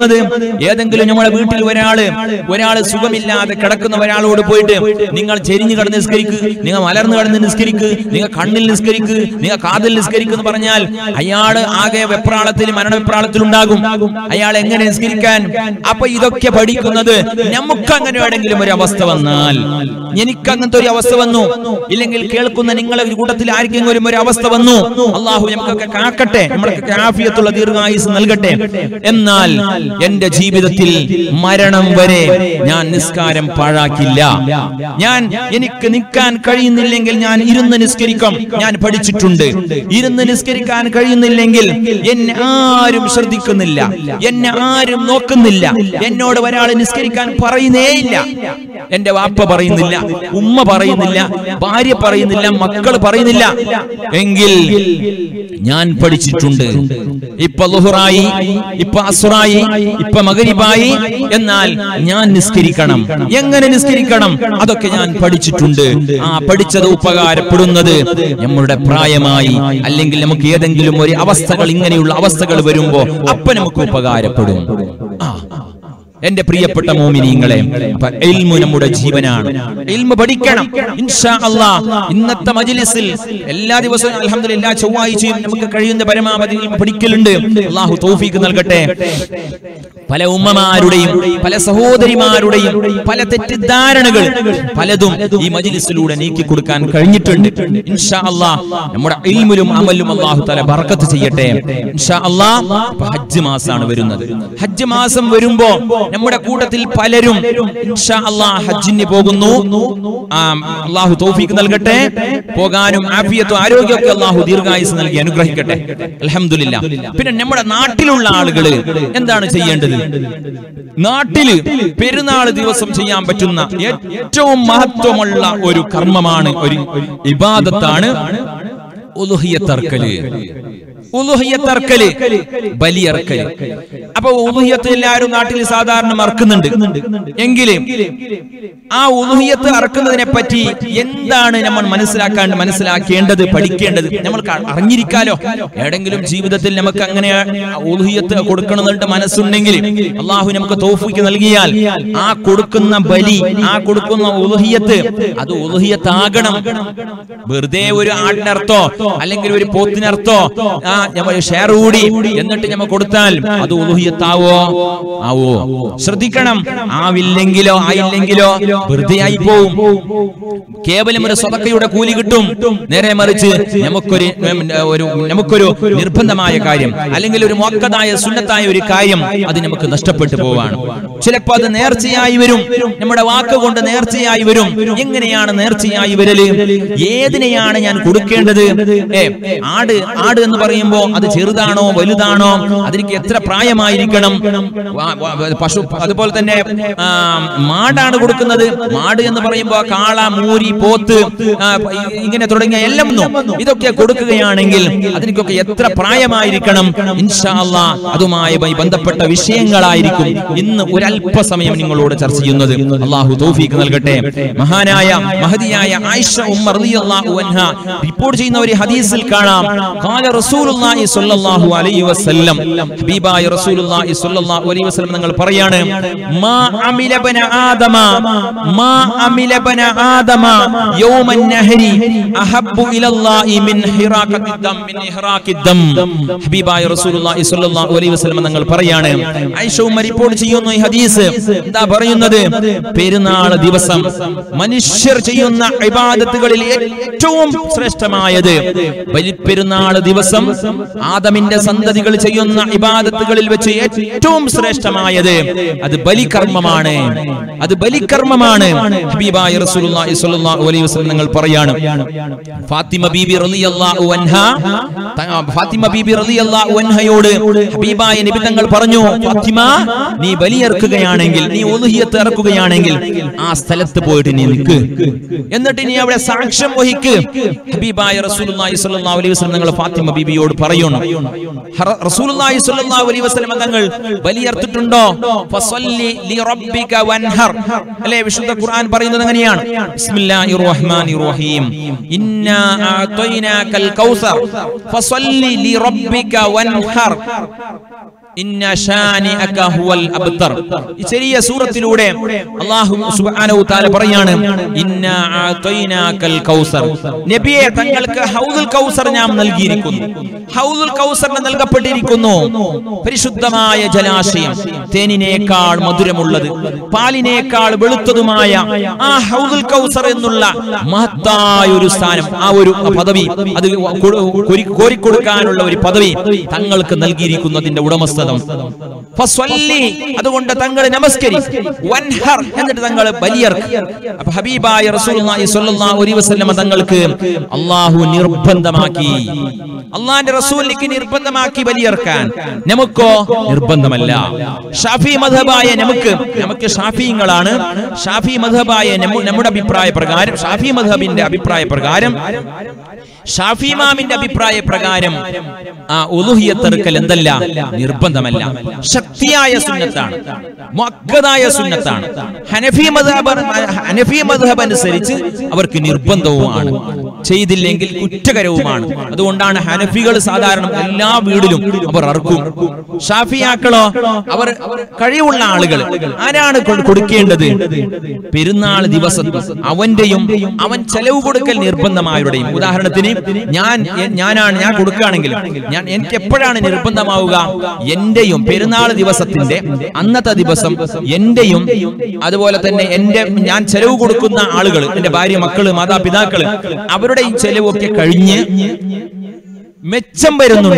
ഏതെങ്കിലും നമ്മുടെ വീട്ടിൽ ഒരാള് സുഖമില്ലാതെ കിടക്കുന്ന ഒരാളോട് പോയിട്ട് നിങ്ങൾ ചെരിഞ്ഞു കിടന്ന് നിസ്കരിക്ക്, നിങ്ങൾ മലർന്നു കിടന്ന് നിസ്കരിക്ക്, നിങ്ങൾ കണ്ണിൽ നിസ്കരിക്ക്, നിങ്ങൾ കാതിൽ നിസ്കരിക്ക് എന്ന് പറഞ്ഞാൽ അയാള് ആകെ വെപ്രാളത്തിൽ മരണവെപ്രാളത്തിലുണ്ടാകും. അയാൾ എങ്ങനെ നിസ്കരിക്കാൻ? അപ്പൊ ഇതൊക്കെ പഠിക്കുന്നത് നമുക്ക് അങ്ങനെ എവിടെങ്കിലും ഒരു അവസ്ഥ വന്നാൽ, എനിക്ക് അങ്ങനത്തെ ഒരു അവസ്ഥ വന്നു, ഇല്ലെങ്കിൽ കേൾക്കുന്ന നിങ്ങളെ കൂട്ടത്തിൽ ആർക്കെങ്കിലും ഒരു അവസ്ഥ വന്നു, അള്ളാഹു നമുക്കൊക്കെ കാക്കട്ടെ, നമ്മളൊക്കെ ആഫിയത്തുള്ള ദീർഘായുസ് നൽകട്ടെ. എന്നാൽ എന്റെ ജീവിതത്തിൽ മരണം വരെ ഞാൻ നിസ്കാരം പാഴാക്കില്ല. എനിക്ക് നിൽക്കാൻ കഴിയുന്നില്ലെങ്കിൽ ഞാൻ ഇരുന്ന് നിസ്കരിക്കാം. ഞാൻ പഠിച്ചിട്ടുണ്ട്, ഇരുന്ന് നിസ്കരിക്കാൻ കഴിയുന്നില്ലെങ്കിൽ എന്നെ ആരും ശ്രദ്ധിക്കുന്നില്ല, എന്നെ ആരും നോക്കുന്നില്ല, എന്നോട് ഒരാൾ നിസ്കരിക്കാൻ പറയുന്നേയില്ല. എന്റെ വാപ്പ പറയുന്നില്ല, ഉമ്മ പറയുന്നില്ല, ഭാര്യ പറയുന്നില്ല, മക്കൾ പറയുന്നില്ല എങ്കിൽ ഞാൻ പഠിച്ചിട്ടുണ്ട്. ഇപ്പൊ ളുഹറായി, ഇപ്പൊ അസ്റായി, ഇപ്പൊ മഗ്രിബായി, എന്നാൽ ഞാൻ നിസ്കരിക്കണം. എങ്ങനെ നിസ്കരിക്കണം അതൊക്കെ ഞാൻ പഠിച്ചിട്ടുണ്ട്. ആ പഠിച്ചത് ഉപകാരപ്പെടുന്നത് നമ്മുടെ പ്രായമായി, അല്ലെങ്കിൽ നമുക്ക് ഏതെങ്കിലും ഒരു അവസ്ഥകൾ, ഇങ്ങനെയുള്ള അവസ്ഥകൾ വരുമ്പോ അപ്പൊ നമുക്ക് ഉപകാരപ്പെടും. എന്റെ പ്രിയപ്പെട്ട മോമിനീങ്ങളെ, ഇൽമു നമ്മുടെ ജീവനാണ്. ഇൽമു പഠിക്കണം ഇൻഷാ അല്ലാഹ്. ഇന്നത്തെ മജ്ലിസിൽ എല്ലാ ദിവസവും അൽഹംദുലില്ലാഹ് ചൊവ്വാഴ്ചയും നമുക്ക് കഴിയുന്ന പരമാവധി ഇൽമു പഠിക്കലുണ്ട്. അല്ലാഹു തൗഫീഖ് നൽകട്ടെ. പല ഉമ്മമാരുടെയും പല സഹോദരിമാരുടെയും പല തെറ്റിദ്ധാരണകൾ പലതും ഈ മജ്ലിസിലൂടെ നീക്കി കൊടുക്കാൻ കഴിഞ്ഞിട്ടുണ്ട്. ഇൻഷാ അല്ലാഹ് നമ്മുടെ ഇൽമിലും അമലിലും അല്ലാഹു തആല ബർക്കത്ത് ചെയ്യട്ടെ. ഇൻഷാ അല്ലാഹ് ഹജ്ജ് മാസമാണ് വരുന്നത്. ഹജ്ജ് മാസം വരുമ്പോ നമ്മുടെ കൂട്ടത്തിൽ പലരും ഇൻഷാ അല്ലാഹ് ഹജ്ജിന് പോകുന്നു. അല്ലാഹു തൗഫീഖ് നൽകട്ടെ. പോകാനും ആഫിയത്തും ആരോഗ്യമൊക്കെ അല്ലാഹു ദീർഘായുസ് നൽകി അനുഗ്രഹിക്കട്ടെ. അൽഹംദുലില്ലാഹ്. പിന്നെ നമ്മുടെ നാട്ടിലുള്ള ആളുകൾ എന്താണ് ചെയ്യേണ്ടത്? നാട്ടില് പെരുന്നാൾ ദിവസം ചെയ്യാൻ പറ്റുന്ന ഏറ്റവും മഹത്വമുള്ള ഒരു കർമ്മമാണ്, ഒരു ഇബാദത്താണ് ഉളുഹിയ്യത്തർക്കല്. ഉളുഹിയ്യത്തർക്കല്, ബലിയർക്കല്. അപ്പൊ ഉളുഹിയ്യത്ത് എല്ലാവരും നാട്ടിൽ സാധാരണ അറക്കുന്നുണ്ട്. എങ്കിലും ആ ഉളുഹിയ്യത്ത് അറക്കുന്നതിനെ പറ്റി എന്താണ് നമ്മൾ മനസ്സിലാക്കേണ്ടത്, പഠിക്കേണ്ടത്? നമ്മൾക്ക് അറിഞ്ഞിരിക്കാലോ. ഏതെങ്കിലും ജീവിതത്തിൽ നമുക്ക് അങ്ങനെ ഉളുഹിയ്യത്ത് കൊടുക്കണമെന്നുണ്ട് മനസ്സുണ്ടെങ്കിൽ, അള്ളാഹു നമുക്ക് തൗഫീഖ് നൽകിയാൽ ആ കൊടുക്കുന്ന ബലി, ആ കൊടുക്കുന്ന ഉളുഹിയ്യത്ത് അത് ഉളുഹിയ്യത്താകണം. വെറുതെ ഒരു ആടിനർത്ഥോ അല്ലെങ്കിൽ ഒരു പോത്തിനർത്ഥോ ഷെയർ കൂടി എന്നിട്ട് നമ്മൾ കൊടുത്താൽ അത് ഉളുഹിയ്യത്താവോ? ആവോ? ശ്രദ്ധിക്കണം. ആയില്ലെങ്കിലോ വെറുതെ ആയി പോവും. കേവലം ഒരു സദഖയുടെ കൂലി കിട്ടും. നേരെ മറിച്ച് നമുക്കൊരു നിർബന്ധമായ കാര്യം, അല്ലെങ്കിൽ ഒരു മുഅക്കദായ സുന്നത്തായ ഒരു കാര്യം അത് നമുക്ക് നഷ്ടപ്പെട്ടു പോവാണ്. ചിലപ്പോ അത് നേർച്ചയായി വരും, നമ്മുടെ വാക്കുകൊണ്ട് നേർച്ചയായി വരും. എങ്ങനെയാണ് നേർച്ചയായി വരല്? ഏതിനെയാണ് ഞാൻ കൊടുക്കേണ്ടത്? ആട് എന്ന് പറയുമ്പോ അത് ചെറുതാണോ വലുതാണോ, അതിലേക്ക് എത്ര പ്രായമായിരിക്കണം? പശു അതുപോലെ തന്നെ മാടാണ് കൊടുക്കുന്നത്. മാട് എന്ന് പറയുമ്പോ കാള, മൂരി, പോത്ത്, ഇങ്ങനെ തുടങ്ങിയ എല്ലാം ഇതൊക്കെ കൊടുക്കുകയാണെങ്കിൽ അതിനൊക്കെ എത്ര പ്രായമായിരിക്കണം? ഇൻഷാ അല്ലാഹ് അതുമായി ബന്ധപ്പെട്ട വിഷയങ്ങളായിരിക്കും ഇന്ന് ഒരല്പസമയം നിങ്ങളോട് ചർച്ച ചെയ്യുന്നത്. അല്ലാഹു തൗഫീഖ് നൽകട്ടെ. മഹാനായ മഹദിയായ ആയിഷ ഉമ്മ റളിയല്ലാഹു അൻഹ റിപ്പോർട്ട് ചെയ്യുന്ന ഒരു ഹദീസിൽ കാണാം, ഖാല റസൂലുള്ളാഹി സ്വല്ലല്ലാഹു അലൈഹി വസല്ലം, ഹബീബായ റസൂലുള്ളാഹി സ്വല്ലല്ലാഹു അലൈഹി വസല്ലം തങ്ങൾ പറയാണ്, മാ അമില ബന ആദമ യൗമൻ നഹരി അഹബ്ബു ഇലല്ലാഹി മിൻ ഹിറാഖിദ്ദം. ഹബീബായ റസൂലുള്ളാഹി സ്വല്ലല്ലാഹു അലൈഹി വസല്ലം തങ്ങൾ പറയാണ്, ആയിഷ ഉമ്മ റിപ്പോർട്ട് ചെയ്യുന്ന ഈ ഹദീസ് എന്താ പറയുന്നത്? പെരുന്നാൾ ദിവസം മനുഷ്യർ ചെയ്യുന്ന ഇബാദത്തുകളിൽ ഏറ്റവും ശ്രേഷ്ഠമായത്, ബലിപ്പെരുന്നാൾ ദിവസം ആദമിന്റെ സന്തതികൾ ചെയ്യുന്ന ഇബാദത്തുകളിൽ വെച്ച് ഏറ്റവും ശ്രേഷ്ഠമായത് അത് ബലികർമ്മമാണ്. അത് ബലികർമ്മമാണ്. ഹബീബായ റസൂലുള്ളാഹി സ്വല്ലല്ലാഹു അലൈഹി വസല്ലം തങ്ങൾ പറയാണ്, ഫാത്തിമ ബീബി റളിയല്ലാഹു അൻഹയോട് ഹബീബായ നബി തങ്ങൾ പറഞ്ഞു, ഫാത്തിമ, നീ ബലിയർക്കുകയാണെങ്കിൽ, നീ ഉളുഹിയ്യത്ത് ഇറക്കുകയാണെങ്കിൽ ആ സ്ഥലത്ത് പോയിട്ട് നീ നിൽക്ക്, എന്നിട്ട് നീ അവിടെ സാക്ഷ്യം വഹിക്ക്. ഹബീബായ റസൂലുള്ളാഹി സ്വല്ലല്ലാഹു അലൈഹി വസല്ലം തങ്ങൾ ഫാത്തിമ ബീബിയോട് പറയുന്നു, റസൂലുള്ളാഹി സ്വല്ലല്ലാഹു അലൈഹി വസല്ലം തങ്ങൾ ബലിയർത്തിട്ടുണ്ടോ? ഫസല്ലി ലിറബ്ബിക വൻഹർ. അല്ലേ, വിശുദ്ധ ഖുർആൻ പറയുന്നത് അങ്ങനെയാണ്, ബിസ്മില്ലാഹിർ റഹ്മാനിർ റഹീം, ഇന്നാ അഅതൈനാകൽ കൗസർ ഫസല്ലി ലിറബ്ബിക വൻഹർ. ഇന്ന ശാനിഅക ഹുവൽ അബ്തർ. ഈ ചെറിയ സൂറത്തിലൂടെ അല്ലാഹു സുബ്ഹാനഹു തആല പറയാണ് ഇന്നാ അഅതൈനാകൽ കൗസർ. നബിയെ തങ്ങൾക്ക് ഹൗദുൽ കൗസർ നാം നൽകിയിരിക്കുന്നു. ഹൗദുൽ കൗസറിന് നൽകപ്പെട്ടിരിക്കുന്നു പരിശുദ്ധമായ ജലാശയം, തേനിനേക്കാൾ മധുരമുള്ളത്, പാലിനേക്കാൾ വെളുത്തതുമായ ആ ഹൗദുൽ കൗസർ എന്നുള്ള മഹത്തായ ഒരു സ്ഥാനം, ആ ഒരു പദവി, അത് കോരിക്കൊടുക്കാനുള്ള ഒരു പദവി തങ്ങൾക്ക് നൽകിയിരിക്കുന്നതിന്റെ ഉടമസ്ഥ. അതുകൊണ്ട് തങ്ങൾ നമസ്കരിക്കും, വൻഹർ എന്നിട്ട് തങ്ങൾ ബലിയർക്കും. അപ്പൊ ഹബീബായ റസൂലുള്ളാഹി സ്വല്ലല്ലാഹു അലൈഹി വസല്ലം തങ്ങൾക്ക് അല്ലാഹു നിർബന്ധമാക്കി, അല്ലാഹുവിന്റെ റസൂലിന് നിർബന്ധമാക്കി ബലിയർക്കാൻ. നമുക്കോ നിർബന്ധമല്ല. ഷാഫി മദ്ഹബായ നമുക്ക് ഷാഫിങ്ങളാണ്. ഷാഫി മദ്ഹബായ നമ്മുടെ അഭിപ്രായ പ്രകാരം, ഷാഫി മദ്ഹബിന്റെ അഭിപ്രായ പ്രകാരം, ഷാഫി ഇമാമിന്റെ അഭിപ്രായ പ്രകാരം ആ ഉളുഹിയ്യത്ത് അറുക്കൽ എന്തല്ല, നിർബന്ധമല്ല, ശക്തിയായ സുന്നത്താണ്, മുഅക്കദായ സുന്നത്താണ്. ഹനഫി മദ്ഹബ് അനുസരിച്ച് അവർക്ക് നിർബന്ധവുമാണ്, ചെയ്തില്ലെങ്കിൽ കുറ്റകരവുമാണ്. അതുകൊണ്ടാണ് ഹനഫികൾ സാധാരണ എല്ലാ വീടിലും അവർ അറുക്കും. ഷാഫിയാക്കളോ അവർ കഴിവുള്ള ആളുകൾ. ആരാണ് കൊടുക്കേണ്ടത്? പെരുന്നാൾ ദിവസം അവന്റെയും അവൻ ചെലവ് കൊടുക്കൽ നിർബന്ധമായവരുടെയും. ഉദാഹരണത്തിന് ഞാൻ കൊടുക്കുകയാണെങ്കിൽ എനിക്ക് എപ്പോഴാണ് നിർബന്ധമാവുക? എന്റെയും പെരുന്നാൾ ദിവസത്തിന്റെ അന്നത്തെ ദിവസം എന്റെയും അതുപോലെ തന്നെ ഞാൻ ചെലവ് കൊടുക്കുന്ന ആളുകൾ, എന്റെ ഭാര്യ, മക്കള്, മാതാപിതാക്കള്, അവരുടെ ഈ ചെലവൊക്കെ കഴിഞ്ഞ് മെച്ചം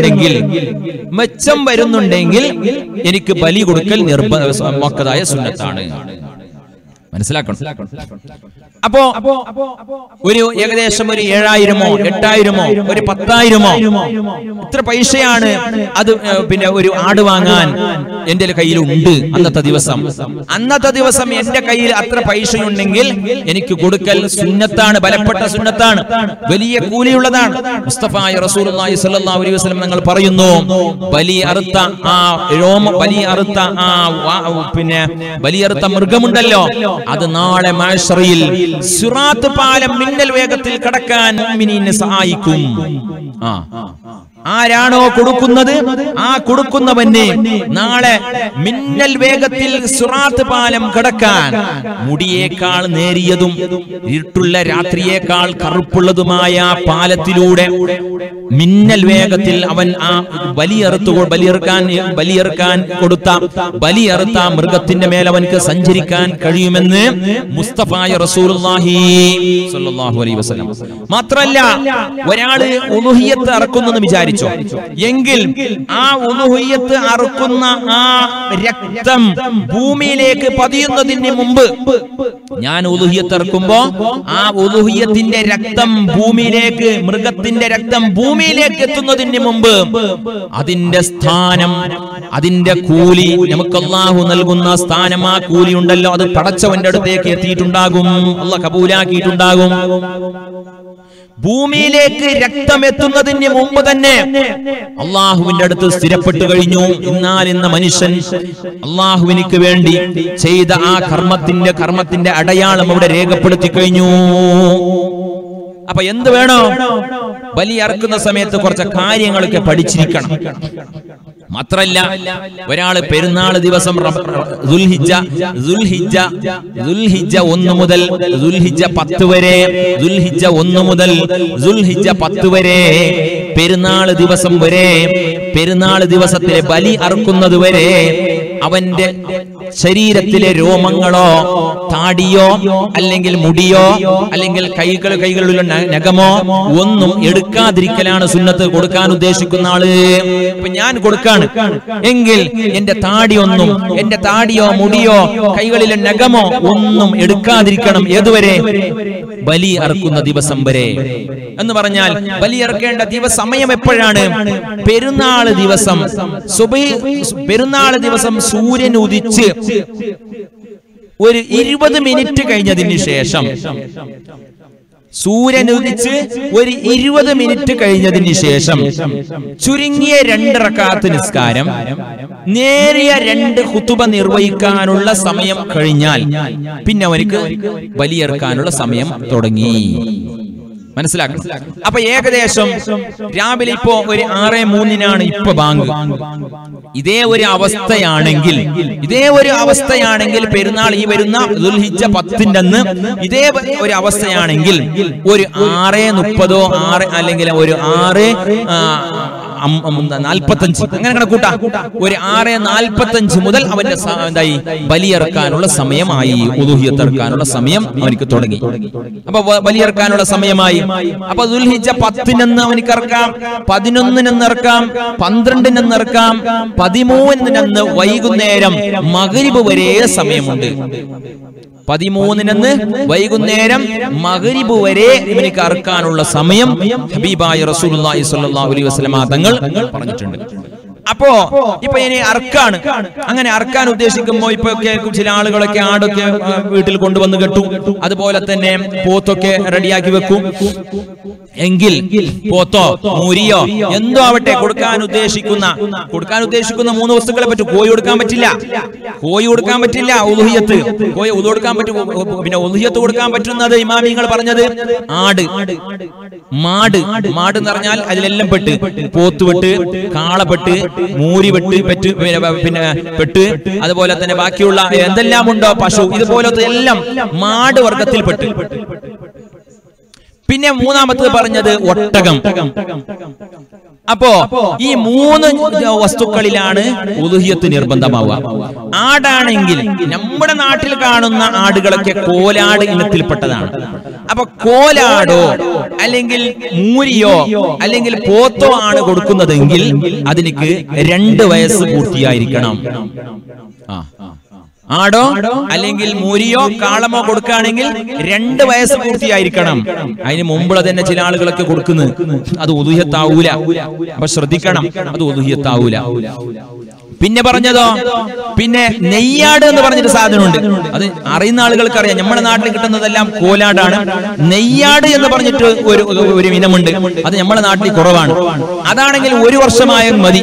വരുന്നുണ്ടെങ്കിൽ എനിക്ക് ബലി കൊടുക്കൽ മുഅക്കദായ സുന്നത്താണ്. മനസ്സിലാക്കണം. അപ്പോ ഒരു ഏകദേശം ഒരു 7000-ഓ 8000-ഓ ഒരു 10,000-ഓ ഇത്ര പൈസയാണ് അത് പിന്നെ ഒരു ആട് വാങ്ങാൻ എന്റെ കയ്യിലുണ്ട്. അന്നത്തെ ദിവസം എന്റെ കയ്യിൽ അത്ര പൈസയുണ്ടെങ്കിൽ എനിക്ക് കൊടുക്കൽ സുന്നത്താണ്, ബലപ്പെട്ട സുന്നത്താണ്, വലിയ കൂലിയുള്ളതാണ്. മുസ്തഫായ റസൂലുള്ളാഹി സ്വല്ലല്ലാഹു അലൈഹി വസല്ലം തങ്ങൾ പറയുന്നു, ബലി അറുത്ത മൃഗമുണ്ടല്ലോ, അത് നാളെ മഹ്ശറിൽ സിറാത്ത് പാലം മിന്നൽ വേഗത്തിൽ കടക്കാൻ മുഅ്മിനീനെ സഹായിക്കും. ആരാണോ കൊടുക്കുന്നത് ആ കൊടുക്കുന്നവന് നാളെ മിന്നൽ വേഗത്തിൽ സിറാത്ത് പാലം കടക്കാൻ മുടിയേക്കാൾ നേരിയതും ഇരുട്ടുള്ള രാത്രിയേക്കാൾ കറുപ്പുള്ളതുമായ പാലത്തിലൂടെ മിന്നൽ വേഗത്തിൽ അവൻ ആ ബലിയറുക്കാൻ കൊടുത്ത ബലിയറുത്ത മൃഗത്തിന്റെ മേൽ അവൻക്ക് സഞ്ചരിക്കാൻ കഴിയുമെന്ന് മുസ്തഫായ റസൂലുള്ളാഹി സ്വല്ലല്ലാഹു അലൈഹി വസല്ലം. മാത്രല്ല, ഒരാള് ഉളുഹിയ്യത്ത് അറുക്കുന്നെന്ന് വിചാരിച്ചു എങ്കിൽ ആ ഉളുഹിയ്യത്ത് അറുക്കുന്ന ആ രക്തം ഭൂമിയിലേക്ക് പതിയുന്നതിന് മുമ്പ്, ഞാൻ ഉളുഹിയ്യത്ത് അറുക്കുമ്പോ ആ ഉളുഹിയ്യത്തിന്റെ രക്തം ഭൂമിയിലേക്ക്, മൃഗത്തിന്റെ രക്തം ഭൂമിയിലേക്ക് എത്തുന്നതിന് മുമ്പ് അതിന്റെ സ്ഥാനം, അതിന്റെ കൂലി, നമുക്ക് അല്ലാഹു നൽകുന്ന സ്ഥാനം, ആ കൂലി ഉണ്ടല്ലോ, അത് പടച്ചവന്റെ അടുത്തേക്ക് എത്തിയിട്ടുണ്ടാകും, അല്ലാഹു കബൂലാക്കിയിട്ടുണ്ടാകും. ഭൂമിയിലേക്ക് രക്തം എത്തുന്നതിന് മുമ്പ് തന്നെ അള്ളാഹുവിന്റെ അടുത്ത് സ്ഥിരപ്പെട്ടു കഴിഞ്ഞു. എന്നാൽ ഇന്ന് മനുഷ്യൻ അള്ളാഹുവിനിക്ക് വേണ്ടി ചെയ്ത ആ കർമ്മത്തിന്റെ അടയാളം അവിടെ രേഖപ്പെടുത്തി കഴിഞ്ഞു. അപ്പൊ എന്ത് വേണോ? ബലി അറുക്കുന്ന സമയത്ത് കുറച്ച് കാര്യങ്ങളൊക്കെ പഠിച്ചിരിക്കണം. മാത്രല്ല, ഒരാള് പെരുന്നാൾ ദിവസം ദുൽഹിജ്ജ 1 മുതൽ ദുൽഹിജ്ജ 10 വരെ, ദുൽഹിജ്ജ 1 മുതൽ ദുൽഹിജ്ജ 10 വരെ, പെരുന്നാൾ ദിവസം വരെ, പെരുന്നാൾ ദിവസത്തിലെ ബലി അറുക്കുന്നത് വരെ അവന്റെ ശരീരത്തിലെ രോമങ്ങളോ താടിയോ അല്ലെങ്കിൽ മുടിയോ അല്ലെങ്കിൽ കൈകളിലുള്ള നഖമോ ഒന്നും എടുക്കാതിരിക്കലാണ് സുന്നത്ത്. കൊടുക്കാൻ ഉദ്ദേശിക്കുന്ന ആള്, ഇപ്പൊ ഞാൻ കൊടുക്കാണ് എങ്കിൽ എന്റെ താടിയോ മുടിയോ കൈകളിലെ നഖമോ ഒന്നും എടുക്കാതിരിക്കണം. ഏതുവരെ? ബലി അറുക്കുന്ന ദിവസം വരെ. എന്ന് പറഞ്ഞാൽ ബലി അറുക്കേണ്ട സമയം എപ്പോഴാണ്? പെരുന്നാൾ ദിവസം പെരുന്നാൾ ദിവസം സൂര്യൻ ഉദിച്ച് ഒരു 20 മിനിറ്റ് കഴിഞ്ഞതിന് ശേഷം, സൂര്യൻ ഉദിച്ച് ഒരു 20 മിനിറ്റ് കഴിഞ്ഞതിന് ശേഷം ചുരുങ്ങിയ 2 റക്അത്ത് നിസ്കാരം, നേരിയ 2 ഖുതുബ നിർവഹിക്കാനുള്ള സമയം കഴിഞ്ഞാൽ പിന്നെ അവർക്ക് ബലിയറുക്കാനുള്ള സമയം തുടങ്ങി. മനസ്സിലാക്കണം. അപ്പൊ ഏകദേശം രാവിലെ ഇപ്പോ ഒരു 6:03 ഇപ്പൊ ബാങ്ക്. ഇതേ ഒരു അവസ്ഥയാണെങ്കിൽ പെരുന്നാൾ ഈ വരുന്ന ദുൽഹിജ്ജ 10 അന്ന് ഇതേ ഒരു അവസ്ഥയാണെങ്കിൽ ഒരു 6:30 അല്ലെങ്കിൽ ഒരു 6:45 അങ്ങനെ കൂട്ടാ. ഒരു 6:45 മുതൽ അവന്റെ എന്തായി ബലിയിറക്കാനുള്ള സമയമായി, ഉദുഹിയത്ത് ഇറക്കാനുള്ള സമയം അവനിക്ക് തുടങ്ങി. അപ്പൊ ബലിയിറക്കാനുള്ള സമയമായി. അപ്പൊ ദുൽഹിജ്ജ 10 അവനിക്ക് ഇറക്കാം, 11 ഇറക്കാം, 12 ഇറക്കാം, 13 വൈകുന്നേരം മഗ്രിബ് വരെ സമയമുണ്ട്. 13 വൈകുന്നേരം മഗ്രിബ് വരെ ഇവനിക്ക് അറക്കാനുള്ള സമയം ഹബീബായ റസൂലുള്ളാഹി സ്വല്ലല്ലാഹു അലൈഹി വസല്ലം തങ്ങൾ പറഞ്ഞിട്ടുണ്ട്. അപ്പോ ഇപ്പൊ ഇനി അർക്കാണ്. അങ്ങനെ അർക്കാൻ ഉദ്ദേശിക്കുമ്പോ ഇപ്പൊ ചില ആളുകളൊക്കെ ആടൊക്കെ വീട്ടിൽ കൊണ്ടുവന്ന് കെട്ടും, അതുപോലെ തന്നെ പോത്തൊക്കെ റെഡിയാക്കി വെക്കും. എങ്കിൽ പോത്തോ മൂരിയോ എന്തോ ആവട്ടെ കൊടുക്കാൻ ഉദ്ദേശിക്കുന്ന 3 വസ്തുക്കളെ പറ്റും. കോഴി കൊടുക്കാൻ പറ്റില്ല, ഉളുഹിയത്ത് കോഴി ഉദു കൊടുക്കാൻ പറ്റും. പിന്നെ ഉളുഹിയത്ത് കൊടുക്കാൻ പറ്റുന്നത് ഇമാമിങ്ങൾ പറഞ്ഞത് ആട്, മാട് എന്ന് പറഞ്ഞാൽ അതിലെല്ലാം പെട്ട്, പോത്തുപെട്ട്, കാളപ്പെട്ട്, മൂരിവെട്ട്, പിന്നെ പെട്ട്, അതുപോലെ തന്നെ ബാക്കിയുള്ള എന്തെല്ലാം ഉണ്ടോ പശു, ഇതുപോലത്തെ എല്ലാം മാട് വർഗത്തിൽപ്പെട്ട്. പിന്നെ മൂന്നാമത്തത് പറഞ്ഞത് ഒട്ടകം. അപ്പോ ഈ 3 വസ്തുക്കളിലാണ് ഉളുഹിയത്ത് നിർബന്ധമാവുക. ആടാണെങ്കിൽ നമ്മുടെ നാട്ടിൽ കാണുന്ന ആടുകളൊക്കെ കോലാട് ഇനത്തിൽപ്പെട്ടതാണ്. അപ്പൊ കോലാടോ അല്ലെങ്കിൽ മൂരിയോ അല്ലെങ്കിൽ പോത്തോ ആണ് കൊടുക്കുന്നതെങ്കിൽ അതിനിക്ക് 2 വയസ്സ് പൂർത്തിയായിരിക്കണം. ആടോ അല്ലെങ്കിൽ മൂരിയോ കാളമോ കൊടുക്കുകയാണെങ്കിൽ 2 വയസ്സ് പൂർത്തിയായിരിക്കണം. അതിന് മുമ്പ് തന്നെ ചില ആളുകളൊക്കെ കൊടുക്കുന്നത് അത് ഉദുഹിയത്താവൂല. അപ്പൊ ശ്രദ്ധിക്കണം, അത് ഉദുഹിയത്താവൂല. പിന്നെ പറഞ്ഞതോ, പിന്നെ നെയ്യാട് എന്ന് പറഞ്ഞൊരു സാധനമുണ്ട്. അത് അറിയുന്ന ആളുകൾക്ക് അറിയാം. നമ്മുടെ നാട്ടിൽ കിട്ടുന്നതെല്ലാം കോലാടാണ്. നെയ്യാട് എന്ന് പറഞ്ഞിട്ട് ഒരു ഇനമുണ്ട്. അത് നമ്മുടെ നാട്ടിൽ കുറവാണ്. അതാണെങ്കിൽ 1 വർഷമായാൽ മതി.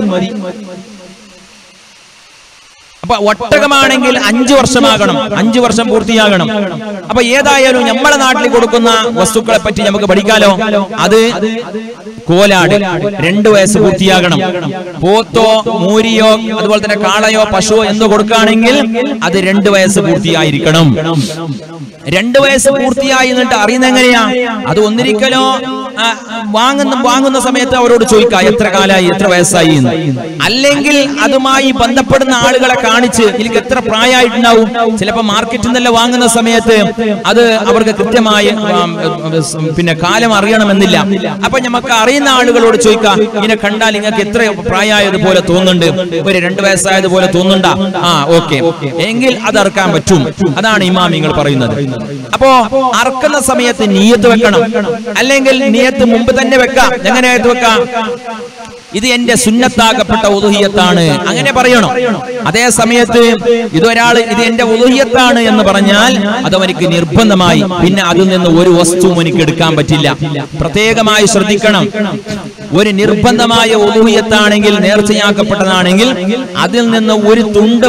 അപ്പൊ ഒട്ടകമാണെങ്കിൽ 5 വർഷമാകണം, 5 വർഷം പൂർത്തിയാകണം. അപ്പൊ ഏതായാലും നമ്മുടെ നാട്ടിൽ കൊടുക്കുന്ന വസ്തുക്കളെ പറ്റി നമുക്ക് പഠിക്കാലോ. അത് കോലാട് 2 വയസ്സ് പൂർത്തിയാകണം. പോത്തോ മൂരിയോ അതുപോലെ തന്നെ കാളയോ പശുവോ എന്തോ കൊടുക്കുകയാണെങ്കിൽ അത് 2 വയസ്സ് പൂർത്തിയായിരിക്കണം. 2 വയസ്സ് പൂർത്തിയായി എന്നിട്ട് അറിയുന്ന എങ്ങനെയാ? അത് ഒന്നിരിക്കലോ വാങ്ങുന്ന സമയത്ത് അവരോട് ചോദിക്കാം എത്ര കാലായി, എത്ര വയസ്സായി എന്ന്. അല്ലെങ്കിൽ അതുമായി ബന്ധപ്പെടുന്ന ആളുകളെ കാണിച്ച് എനിക്ക് എത്ര പ്രായമായിട്ടുണ്ടാവും. ചിലപ്പോ മാർക്കറ്റിൽ നിന്നെല്ലാം വാങ്ങുന്ന സമയത്ത് അത് അവർക്ക് കൃത്യമായി പിന്നെ കാലം അറിയണമെന്നില്ല. അപ്പൊ നമുക്ക് അറിയുന്ന ആളുകളോട് ചോദിക്കാം, ഇങ്ങനെ കണ്ടാൽ നിങ്ങൾക്ക് എത്ര പ്രായമായതുപോലെ തോന്നുന്നുണ്ട്, ഒരു 2 വയസ്സായതുപോലെ തോന്നുന്നുണ്ടാ? ഓക്കെ, എങ്കിൽ അത് അറക്കാൻ പറ്റും. അതാണ് ഇമാമിങ്ങൾ പറയുന്നത്. അപ്പോ അറക്കുന്ന സമയത്ത് നിയ്യത്ത് വെക്കണം, അല്ലെങ്കിൽ നിയ്യത്ത് മുമ്പ് തന്നെ വെക്കാം. എങ്ങനെയായിട്ട് വെക്കാം? ഇത് എന്റെ സുന്നത്താകപ്പെട്ട ഉളുഹിയത്താണ് അങ്ങനെ പറയണം. അതേ സമയത്ത് ഇത് എന്റെ ഉളുഹിയത്താണ് എന്ന് പറഞ്ഞാൽ അത് അവനിക്ക് നിർബന്ധമായി പിന്നെ അതിൽ നിന്ന് ഒരു വസ്തുവും എനിക്ക് എടുക്കാൻ പറ്റില്ല. പ്രത്യേകമായി ശ്രദ്ധിക്കണം. ഒരു നിർബന്ധമായ ഉളുഹിയത്താണെങ്കിൽ, നേർച്ചയാക്കപ്പെട്ടതാണെങ്കിൽ അതിൽ നിന്ന് ഒരു തുണ്ട്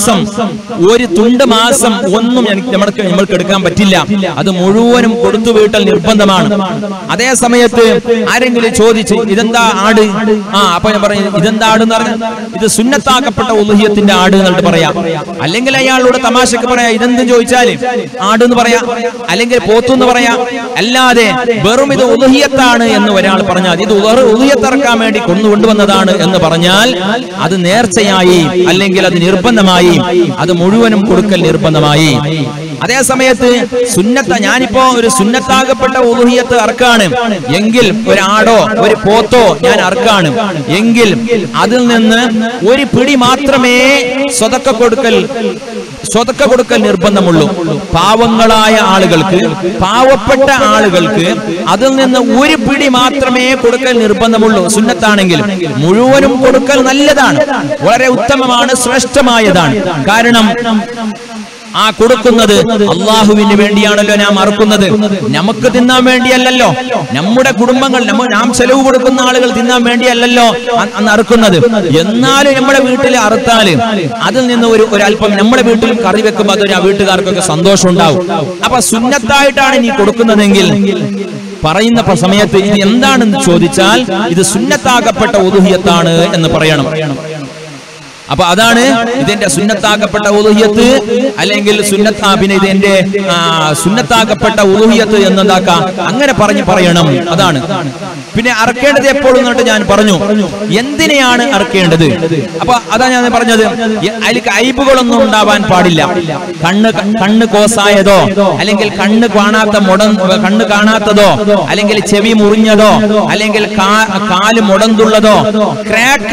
മാംസം ഒന്നും നമ്മൾക്ക് എടുക്കാൻ പറ്റില്ല. അത് മുഴുവനും കൊടുത്തു വീട്ടൽ നിർബന്ധമാണ്. അതേ സമയത്ത് ആരെങ്കിലും ചോദിച്ച് ഇതെന്താ ആട്? അപ്പൊ ഞാൻ പറഞ്ഞു ഇതെന്താ ആടെന്ന് പറഞ്ഞാൽ ഇത് സുന്നത്താക്കപ്പെട്ട ഉളുഹിയത്തിന്റെ ആട് എന്നിട്ട് പറയാം. അല്ലെങ്കിൽ അയാളോട് തമാശക്ക് പറയാം ഇതെന്തും ചോദിച്ചാല് ആട് എന്ന് പറയാം, അല്ലെങ്കിൽ പോത്തു എന്ന് പറയാം. അല്ലാതെ വെറും ഇത് ഉളുഹിയത്താണ് എന്ന് ഒരാൾ പറഞ്ഞാൽ, ഇത് ഉളുഹിയത്തിറക്കാൻ വേണ്ടി കൊണ്ടുവന്നതാണ് എന്ന് പറഞ്ഞാൽ അത് നേർച്ചയായി, അല്ലെങ്കിൽ അത് നിർബന്ധമായി, അത് മുഴുവനും കൊടുക്കൽ നിർബന്ധമായി. അതേ സമയത്ത് ഞാനിപ്പോ ഒരു സുന്നത്താകപ്പെട്ട ഉളുഹിയത്ത് അറക്കാണ് എങ്കിൽ, ഒരു ആടോ ഒരു പോത്തോ ഞാൻ അറക്കാണ് എങ്കിൽ അതിൽ നിന്ന് ഒരു പിടി മാത്രമേ സ്വതക്ക കൊടുക്കൽ നിർബന്ധമുള്ളൂ. പാവങ്ങളായ ആളുകൾക്ക്, പാവപ്പെട്ട ആളുകൾക്ക് അതിൽ നിന്ന് ഒരു പിടി മാത്രമേ കൊടുക്കൽ നിർബന്ധമുള്ളൂ. സുന്നത്താണെങ്കിൽ മുഴുവനും കൊടുക്കൽ നല്ലതാണ്, വളരെ ഉത്തമമാണ്, ശ്രേഷ്ഠമായതാണ്. കാരണം ആ കൊടുക്കുന്നത് അള്ളാഹുവിന് വേണ്ടിയാണല്ലോ നാം അറുക്കുന്നത്, നമുക്ക് തിന്നാൻ വേണ്ടിയല്ലല്ലോ. നമ്മുടെ കുടുംബങ്ങൾ, നാം ചെലവ് കൊടുക്കുന്ന ആളുകൾ തിന്നാൻ വേണ്ടിയല്ലല്ലോ അന്ന് അറുക്കുന്നത്. എന്നാലും നമ്മുടെ വീട്ടിൽ അറുത്താല് അതിൽ നിന്ന് ഒരല്പം നമ്മുടെ വീട്ടിൽ കറി വെക്കുമ്പോൾ അതൊരു ആ വീട്ടുകാർക്കൊക്കെ സന്തോഷം ഉണ്ടാവും. അപ്പൊ സുന്നത്തായിട്ടാണ് നീ കൊടുക്കുന്നതെങ്കിൽ പറയുന്ന സമയത്ത് ഇത് എന്താണെന്ന് ചോദിച്ചാൽ ഇത് സുന്നത്താകപ്പെട്ട ഉദുഹിയത്താണ് എന്ന് പറയണം. അപ്പൊ അതാണ് ഇതിന്റെ സുന്നത്താകപ്പെട്ട ഉദുഹിയത്ത്, അല്ലെങ്കിൽ പിന്നെ ഇതിന്റെ സുന്നത്താകപ്പെട്ട ഉദുഹിയത്ത് എന്നതാക്കാം, അങ്ങനെ പറയണം. അതാണ്. പിന്നെ അറക്കേണ്ടത് എപ്പോഴും എന്നിട്ട് ഞാൻ പറഞ്ഞു എന്തിനെയാണ് അറക്കേണ്ടത്. അപ്പൊ അതാ ഞാൻ പറഞ്ഞത്, അതിലേക്ക് ഐബുകളൊന്നും ഉണ്ടാവാൻ പാടില്ല. കണ്ണ് കോസായതോ, അല്ലെങ്കിൽ കണ്ണ് കാണാത്തതോ, അല്ലെങ്കിൽ ചെവി മുറിഞ്ഞതോ, അല്ലെങ്കിൽ കാല് മുടന്തുള്ളതോ, ക്രാക്ക്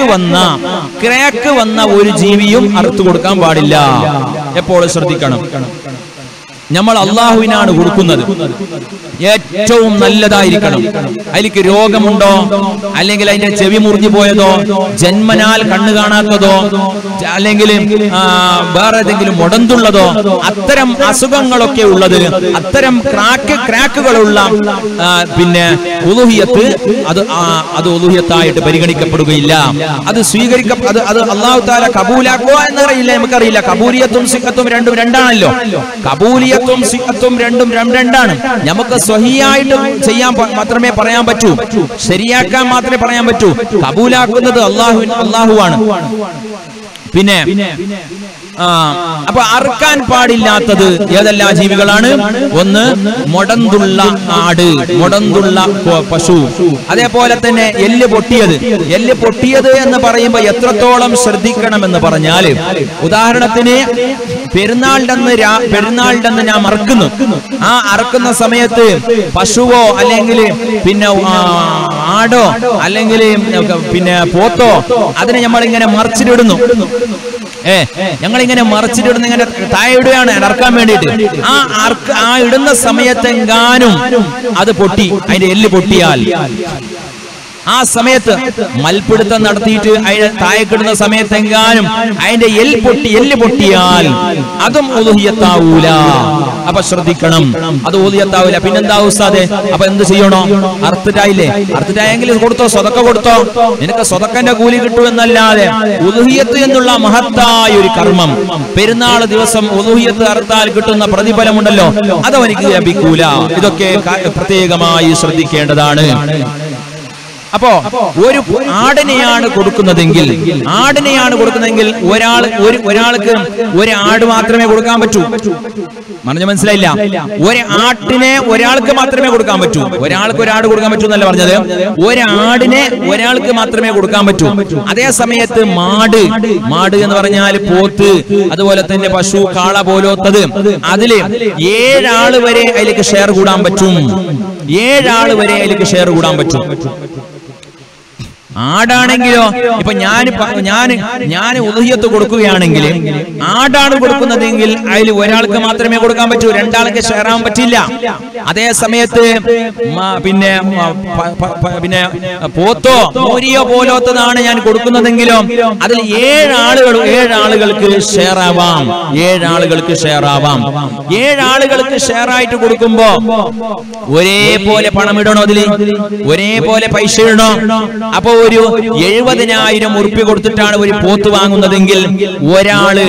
വന്ന ഒരു ജീവിയും അറുത്തു കൊടുക്കാൻ പാടില്ല. എപ്പോഴും ശ്രദ്ധിക്കണം. നമ്മൾ അള്ളാഹുവിനാണ് കൊടുക്കുന്നത്, ഏറ്റവും നല്ലതായിരിക്കണം. അതിലേക്ക് രോഗമുണ്ടോ, അല്ലെങ്കിൽ അതിന്റെ ചെവി മുറിഞ്ഞു പോയതോ, ജന്മനാൽ കണ്ണു കാണാത്തതോ, അല്ലെങ്കിൽ വേറെ ഏതെങ്കിലും മുടന്തുള്ളതോ, അത്തരം അസുഖങ്ങളൊക്കെ ഉള്ളത്, അത്തരം ക്രാക്കുകളുള്ള പിന്നെ ഉദുഹിയത്ത് അത് ഉദുഹിയത്തായിട്ട് പരിഗണിക്കപ്പെടുകയില്ല. അത് അത് അല്ലാഹു തആല കബൂലാക്കുക എന്നറിയില്ല, നമുക്കറിയില്ല. കബൂലിയത്തും സിഹത്തും രണ്ടും രണ്ടാണല്ലോ. കബൂലിയത്തും സിഹത്തും രണ്ടും രണ്ടാണ്. നമുക്ക് സ്വഹിയായിട്ട് ചെയ്യാൻ മാത്രമേ പറയാൻ പറ്റൂ, ശരിയാക്കാൻ മാത്രമേ പറയാൻ പറ്റൂ. കബൂലാക്കുന്നത് അല്ലാഹുവാണ്. പിന്നെ അപ്പൊ അറുക്കാൻ പാടില്ലാത്തത് ഏതെല്ലാം ജീവികളാണ്? ഒന്ന് മുടന്തുള്ള ആട്, മുടന്തുള്ള പശു. അതേപോലെ തന്നെ എല്ല് പൊട്ടിയത് എന്ന് പറയുമ്പോൾ എത്രത്തോളം ശ്രദ്ധിക്കണമെന്ന് പറഞ്ഞാല്, ഉദാഹരണത്തിന് പെരുന്നാളിന്റെ അന്ന് ഞാൻ അറുക്കുന്നു. ആ അറുക്കുന്ന സമയത്ത് പശുവോ, അല്ലെങ്കിൽ പിന്നെ ആടോ, അല്ലെങ്കിൽ പിന്നെ പോത്തോ, അതിനെ നമ്മളിങ്ങനെ മറിച്ചിടുന്നു. ഞങ്ങളിങ്ങനെ മറിച്ചിട്ടിടുന്ന, ഇങ്ങനെ താഴെ ഇടുകയാണ് അറക്കാൻ വേണ്ടിയിട്ട്. ആ ഇടുന്ന സമയത്തെങ്ങാനും അത് പൊട്ടി, അതിന്റെ എല്ല് പൊട്ടിയാൽ, ആ സമയത്ത് മൽപിടുത്തം നടത്തിയിട്ട് അതിനെ താഴെക്കിടുന്ന സമയത്തെങ്ങാനും അതിന്റെ എല്ല് പൊട്ടിയാൽ അതും ഉദുഹിയത്താവൂല. അപ്പൊ ശ്രദ്ധിക്കണം, അത് ഉദുഹിയത്താവൂല. പിന്നെന്താ ഉസ്താദേ, അപ്പൊ എന്ത് ചെയ്യണോ? അർത്ഥിട്ടായെങ്കിൽ കൊടുത്തോ, സ്വതക്ക കൊടുത്തോ, നിനക്ക് സ്വതക്കന്റെ കൂലി കിട്ടുമെന്നല്ലാതെ ഉദുഹിയത്ത് എന്നുള്ള മഹത്തായ ഒരു കർമ്മം, പെരുന്നാൾ ദിവസം ഉദുഹിയത്ത് അറുത്താൽ കിട്ടുന്ന പ്രതിഫലമുണ്ടല്ലോ, അതവനിക്ക് ലഭിക്കൂല. ഇതൊക്കെ പ്രത്യേകമായി ശ്രദ്ധിക്കേണ്ടതാണ്. അപ്പോ ഒരാടിനെയാണ് കൊടുക്കുന്നതെങ്കിൽ ഒരാൾക്ക് ഒരു ആട് മാത്രമേ കൊടുക്കാൻ പറ്റൂ. മനസ്സിലായില്ല? ഒരാട്ടിനെ ഒരാൾക്ക് മാത്രമേ കൊടുക്കാൻ പറ്റൂ. ഒരാൾക്ക് ഒരാട് കൊടുക്കാൻ പറ്റൂ എന്നല്ല പറഞ്ഞത്, ഒരാടിനെ ഒരാൾക്ക് മാത്രമേ കൊടുക്കാൻ പറ്റൂ. അതേ സമയത്ത് മാട് എന്ന് പറഞ്ഞാൽ പോത്ത്, അതുപോലെ തന്നെ പശു, കാള പോലത്തത്, അതില് 7 ആള് വരെ അതിലേക്ക് ഷെയർ കൂടാൻ പറ്റും. 7 വരെ അതിലേക്ക് ഷെയർ കൂടാൻ പറ്റും. ആടാണെങ്കിലോ, ഇപ്പൊ ഞാൻ ഉദുഹിയത്ത് കൊടുക്കുകയാണെങ്കിൽ, ആടാണ് കൊടുക്കുന്നതെങ്കിൽ അതിൽ ഒരാൾക്ക് മാത്രമേ കൊടുക്കാൻ പറ്റൂ, 2 ആൾക്ക് ഷെയർ ആവാൻ പറ്റില്ല. അതേ സമയത്ത് പിന്നെ പോത്തോ മൂരിയോ പോലത്തതാണ് ഞാൻ കൊടുക്കുന്നതെങ്കിലോ, അതിൽ 7 ആളുകൾക്ക് ഷെയർ ആവാം. 7 ആളുകൾക്ക് ഷെയർ ആയിട്ട് കൊടുക്കുമ്പോ ഒരേപോലെ പണം ഇടണോ, അതിൽ ഒരേപോലെ പൈസ ഇടണോ? അപ്പൊ ഒരു 70,000 ഉറുപ്പ്യ കൊടുത്തിട്ടാണ് ഒരു പോത്ത് വാങ്ങുന്നതെങ്കിൽ ഒരാള്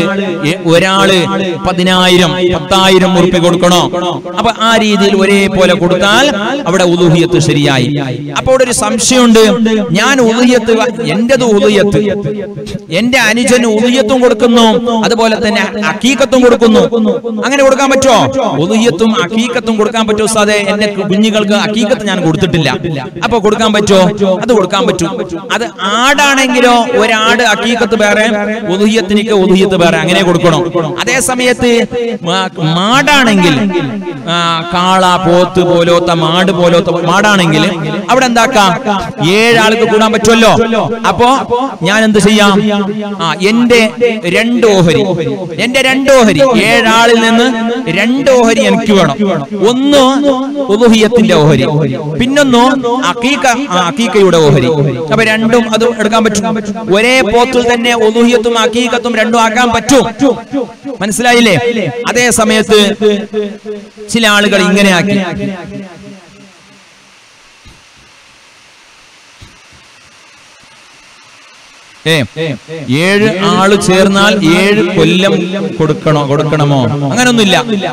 10,000 ഉറുപ്പ്യ കൊടുക്കണോ? അപ്പൊ ആ രീതിയിൽ ഒരേപോലെ കൊടുത്താൽ അവിടെ ഉദുഹിയത്ത് ശരിയായി. അപ്പോൾ ഒരു സംശയമുണ്ട്, ഞാൻ ഉദുഹിയത്ത്, എന്റേത് ഉദുഹിയത്ത്, എന്റെ അനുജന് ഉദുഹിയത്തും കൊടുക്കുന്നു, അതുപോലെ തന്നെ അഖീഖത്തും കൊടുക്കുന്നു, അങ്ങനെ കൊടുക്കാൻ പറ്റുമോ? ഉദുഹിയത്തും അഖീഖത്തും കൊടുക്കാൻ പറ്റുമോ ഉസ്താദേ? എന്റെ കുഞ്ഞുങ്ങൾക്ക് അഖീഖത്ത് ഞാൻ കൊടുത്തിട്ടില്ല, അപ്പൊ കൊടുക്കാൻ പറ്റുമോ? അത് കൊടുക്കാൻ പറ്റും. അത് ആടാണെങ്കിലോ ഒരാട് അഖീഖത്ത് വേറെ, ഉദുഹിയത്ത് വേറെ, അങ്ങനെ കൊടുക്കണം. അതേ സമയത്ത് മാടാണെങ്കിൽ, കാള, പോത്ത് പോലത്തെ മാടാണെങ്കിൽ അവിടെ എന്താക്കാം, 7 ആൾക്ക് കൂടാൻ പറ്റുമല്ലോ. അപ്പോ ഞാൻ എന്ത് ചെയ്യാം? എന്റെ 2 ഓഹരി 7 ആളിൽ നിന്ന് 2 ഓഹരി എനിക്ക് വേണം. ഒന്ന് ഉദുഹിയത്തിന്റെ ഓഹരി, പിന്നൊന്ന് അഖീഖയുടെ ഓഹരി. അപ്പൊ രണ്ടും അത് എടുക്കാൻ പറ്റും. ഒരേ പോത്തിൽ തന്നെ ഉദുഹിയത്തും അഖീഖത്തും രണ്ടും ആക്കാൻ പറ്റും. മനസ്സിലായില്ലേ? അതേ സമയത്ത് ചില ആളുകൾ ഇങ്ങനെ ആക്കി, 7 ആള് ചേർന്നാൽ 7 കൊല്ലം കൊടുക്കണമോ? അങ്ങനൊന്നുമില്ല.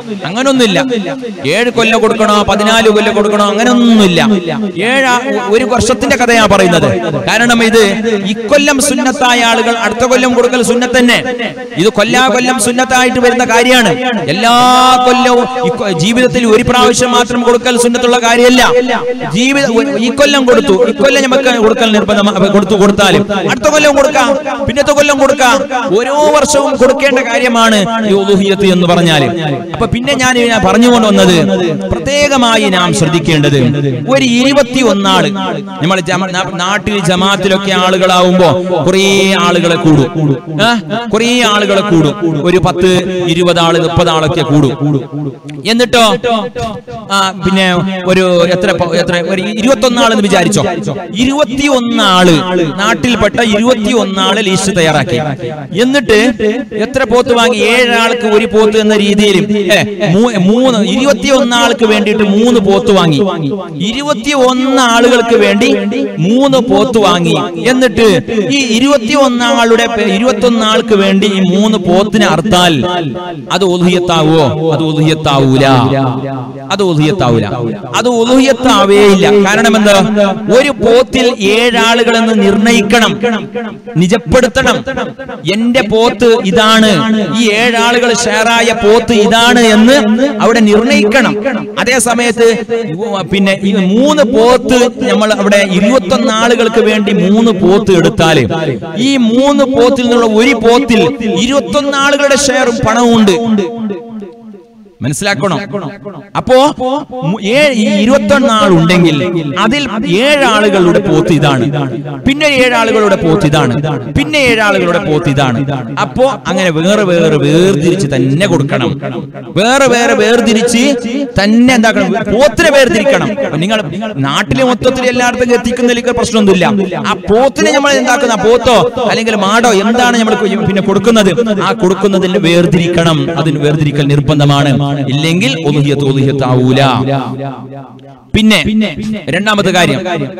7 കൊല്ലം കൊടുക്കണോ 14 കൊല്ലം കൊടുക്കണോ അങ്ങനൊന്നുമില്ല. 1 വർഷത്തിന്റെ കഥയാണ് പറയുന്നത്. കാരണം ഇത് ഇക്കൊല്ലം സുന്നത്തായ ആളുകൾ അടുത്ത കൊല്ലം കൊടുക്കൽ സുന്നത്ത് തന്നെ. ഇത് കൊല്ലം സുന്നത്തായിട്ട് വരുന്ന കാര്യമാണ്. എല്ലാ കൊല്ലവും ജീവിതത്തിൽ ഒരു പ്രാവശ്യം മാത്രം കൊടുക്കൽ സുന്നത്തുള്ള കാര്യമല്ല. ഈ കൊല്ലം കൊടുത്തു, ഇക്കൊല്ലം നമുക്ക് കൊടുക്കൽ നിർബന്ധം കൊടുത്താലും അടുത്ത കൊല്ലം കൊടുക്കാം, പിന്നത്തെ കൊല്ലം കൊടുക്കാം. ഓരോ വർഷവും കൊടുക്കേണ്ട കാര്യമാണ് ഈ ഉലൂഹിയത്ത് എന്ന് പറഞ്ഞാൽ. അപ്പൊ പിന്നെ ഞാൻ പറഞ്ഞുകൊണ്ട് വന്നത് പ്രത്യേകമായി നാം ശ്രദ്ധിക്കേണ്ടത് ഒരു 21 ആള് നമ്മൾ നാട്ടിൽ ജമാഅത്തിലൊക്കെ ആളുകളാവുമ്പോ കുറേ ആളുകളെ കൂടും. ഒരു 10, 20 ആള് 30 ആളൊക്കെ കൂടും. എന്നിട്ടോ പിന്നെ ഒരു എത്ര 21 ആളെന്ന് വിചാരിച്ചോ. 21 ആള് നാട്ടിൽപ്പെട്ട 21 ആള് ലിസ്റ്റ് തയ്യാറാക്കി. എന്നിട്ട് എത്ര പോത്ത് വാങ്ങി? 7 ആൾക്ക് ഒരു പോത്ത് എന്ന രീതിയിൽ 21 ആൾക്ക് വേണ്ടിയിട്ട് 3 പോത്ത് വാങ്ങി. 21 ആളുകൾക്ക് വേണ്ടി 3 പോത്ത് വാങ്ങി. എന്നിട്ട് ഈ 21 ആൾക്ക് വേണ്ടി ഈ 3 പോത്തിനെ അറുത്താൽ അത് ഉലൂഹിയത്താവോ? അത് ഉലൂഹിയത്താവൂല. അത് ഉലൂഹിയത്താവേയില്ല. കാരണം എന്താ? ഒരു പോത്തിൽ 7 ആളുകളെന്ന് നിർണയിക്കണം, നിജപ്പെടുത്തണം. എന്റെ പോത്ത് ഇതാണ്, ഈ 7 ആളുകൾ ഷെയറായ പോത്ത് ഇതാണ് എന്ന് അവിടെ നിർണയിക്കണം. അതേ സമയത്ത് പിന്നെ ഈ 3 പോത്ത് നമ്മൾ അവിടെ 21 ആളുകൾക്ക് വേണ്ടി 3 പോത്ത് എടുത്താൽ ഈ 3 പോത്തിൽ നിന്നുള്ള ഒരു പോത്തിൽ 21 ആളുകളുടെ ഷെയറും പണവും ഉണ്ട്. മനസ്സിലാക്കണം. അപ്പോ 21 ആളുണ്ടെങ്കിൽ അതിൽ 7 ആളുകളുടെ പോത്ത് ഇതാണ്, പിന്നെ 7 ആളുകളുടെ പോത്ത് ഇതാണ്, പിന്നെ 7 ആളുകളുടെ പോത്ത് ഇതാണ്. അപ്പോ അങ്ങനെ വേർതിരിച്ച് തന്നെ കൊടുക്കണം. വേർതിരിച്ച് തന്നെ എന്താക്കണം? പോത്തിനെ വേർതിരിക്കണം. നിങ്ങൾ നാട്ടിലെ മൊത്തത്തിൽ എല്ലായിടത്തും എത്തിക്കുന്നതിലേക്ക് പ്രശ്നമൊന്നുമില്ല. ആ പോത്തിനെ നമ്മൾ എന്താക്കുന്ന പോത്തോ അല്ലെങ്കിൽ മാടോ എന്താണ് നമ്മൾ പിന്നെ കൊടുക്കുന്നത്, ആ കൊടുക്കുന്നതിന് വേർതിരിക്കണം. അതിന് വേർതിരിക്കൽ നിർബന്ധമാണ്. ഇല്ലെങ്കിൽ ഉലൂഹിയത്താവൂല. പിന്നെ രണ്ടാമത്തെ കാര്യം,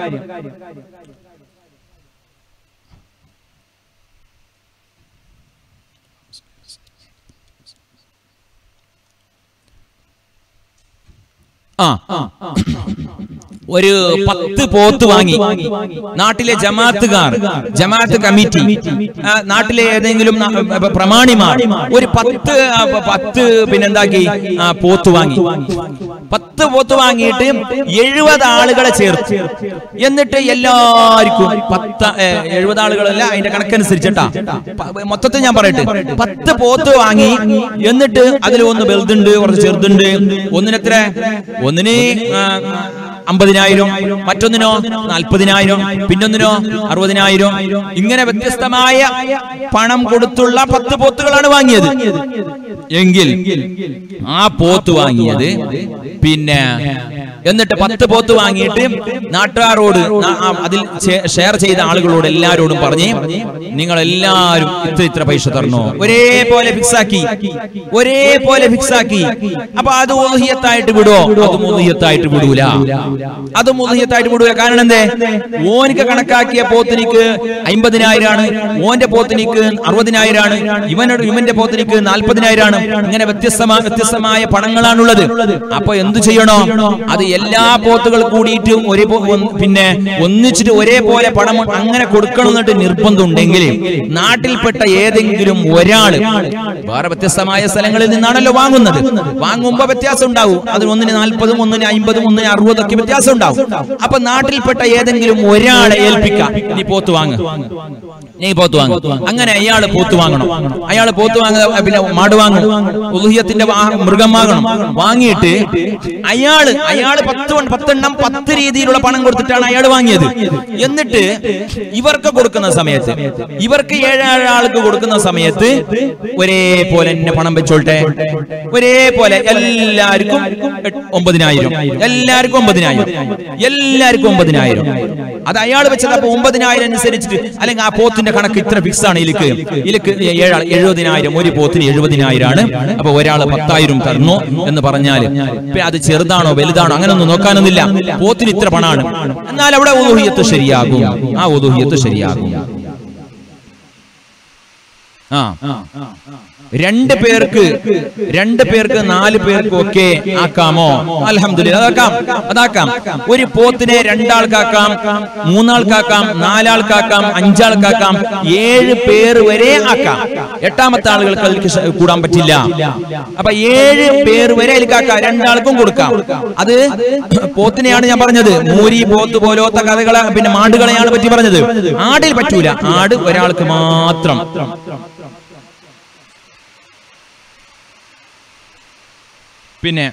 ഒരു 10 പോത്ത് വാങ്ങി നാട്ടിലെ ജമാഅത്ത് കമ്മിറ്റി, നാട്ടിലെ ഏതെങ്കിലും പ്രമാണിമാർ ഒരു 10 പിന്നെന്താക്കി പോത്ത് വാങ്ങി. 10 പോത്ത് വാങ്ങിയിട്ട് 70 ആളുകളെ ചേർത്ത്. എന്നിട്ട് എല്ലാവർക്കും 70 ആളുകളല്ല, അതിന്റെ കണക്കനുസരിച്ചിട്ടാ മൊത്തത്തിൽ ഞാൻ പറയട്ടെ. 10 പോത്ത് വാങ്ങി. എന്നിട്ട് അതിൽ ഒന്ന് വലുതുണ്ട്, കുറച്ച് ചെറുതുണ്ട്. ഒന്നിന് 50,000, മറ്റൊന്നിനോ 40,000, പിന്നൊന്നിനോ 60,000. ഇങ്ങനെ വ്യത്യസ്തമായ പണം കൊടുത്തുള്ള 10 പോത്തുകളാണ് വാങ്ങിയത്. എങ്കിൽ ആ പോത്ത് വാങ്ങിയത് പിന്നെ എന്നിട്ട് 10 പോത്ത് വാങ്ങിയിട്ട് നാട്ടുകാരോട്, അതിൽ ഷെയർ ചെയ്ത ആളുകളോട് എല്ലാരോടും പറഞ്ഞ് നിങ്ങൾ എല്ലാവരും ഇത്ര പൈസ തരണോ, ഒരേപോലെ ഫിക്സാക്കി. അപ്പൊ അത് ഉലൂഹിയത്തായിട്ട് വിടുവോ? അത് ഉലൂഹിയത്തായിട്ട് വിടൂല. കാരണം എന്തേ? ഓനിക്ക് കണക്കാക്കിയ പോത്തിനിക്ക് 50,000 ആണ്, ഓന്റെ പോത്തിനിക്ക് 60,000 ആണ്, ഇവന്റെ പോത്തിനിക്ക് 40,000 ആണ്. ഇങ്ങനെ വ്യത്യസ്തമായ പണങ്ങളാണുള്ളത്. അപ്പൊ എന്തു ചെയ്യണോ? അത് എല്ലാ പോത്തുകൾ കൂടിയിട്ട് പിന്നെ ഒന്നിച്ചിട്ട് ഒരേപോലെ പണം അങ്ങനെ കൊടുക്കണം എന്നിട്ട് നിർബന്ധം ഉണ്ടെങ്കിൽ നാട്ടിൽപ്പെട്ട ഏതെങ്കിലും ഒരാള്, വേറെ വ്യത്യസ്തമായ സ്ഥലങ്ങളിൽ നിന്നാണല്ലോ വാങ്ങുന്നത്, വാങ്ങുമ്പോ വ്യത്യാസം ഉണ്ടാവും. അതിന് ഒന്നിന് 40, ഒന്നിന് 50, ഒന്നിന് 60 ഒക്കെ വ്യത്യാസം ഉണ്ടാവും. അപ്പൊ നാട്ടിൽപ്പെട്ട ഏതെങ്കിലും ഒരാളെ ഏൽപ്പിക്കാം, നീ പോത്ത് വാങ്ങ്. അങ്ങനെ അയാള് പോത്ത് വാങ്ങണം. അയാള് പോത്ത് വാങ്ങുക, പിന്നെ മാട് വാങ്ങും, ഉലൂഹിയത്തിന്റെ മൃഗം വാങ്ങണം. വാങ്ങിയിട്ട് അയാള് 10 എണ്ണം 10 രീതിയിലുള്ള പണം കൊടുത്തിട്ടാണ് അയാൾ വാങ്ങിയത്. എന്നിട്ട് ഇവർക്ക് കൊടുക്കുന്ന സമയത്ത്, ഇവർക്ക് 7 ആൾക്ക് കൊടുക്കുന്ന സമയത്ത് ഒരേപോലെ തന്നെ പണം വെച്ചോട്ടെ. ഒരേപോലെ എല്ലാവർക്കും 9,000, എല്ലാവർക്കും 9,000. അത് അയാൾ വെച്ചത്. അപ്പൊ 9,000 അനുസരിച്ചിട്ട്, അല്ലെങ്കിൽ ആ പോത്തിന്റെ കണക്ക് ഇത്ര ഫിക്സ് ആണ്. ഇതിലേക്ക് 70,000, ഒരു പോത്തിന് 70,000 ആണ്. അപ്പൊ ഒരാള് 10,000 തരണോ എന്ന് പറഞ്ഞാല് അത് ചെറുതാണോ വലുതാണോ അങ്ങനൊന്നും നോക്കാനൊന്നുമില്ല. പോത്തിന് ഇത്ര പണാണ്. എന്നാൽ അവിടെ ഉലൂഹിയത്ത് ശരിയാകും. ആ ഉലൂഹിയത്ത് ശരിയാകും. 2 പേർക്ക് 4 പേർക്കും ഒക്കെ ആക്കാമോ? അൽഹംദുലില്ലാ, അതാക്കാം. ഒരു പോത്തിനെ 2 ആൾക്കാക്കാം, 3 ആൾക്കാക്കാം, 4 ആൾക്കാക്കാം, 5 ആൾക്കാക്കാം, 7 പേർ വരെ ആക്കാം. 8ാമത്തെ ആളുകൾക്ക് അതിൽ കൂടാൻ പറ്റില്ല. അപ്പൊ 7 പേർ വരെ അതിൽക്കാക്കാം, 2 ആൾക്കും കൊടുക്കാം. അത് പോത്തിനെയാണ് ഞാൻ പറഞ്ഞത്. മൂരി പോത്ത് പോലത്തെ കഥകളെ പിന്നെ മാടുകളെയാണ് പറ്റി പറഞ്ഞത്. ആടിൽ പറ്റൂല, ആട് ഒരാൾക്ക് മാത്രം. പിന്നെ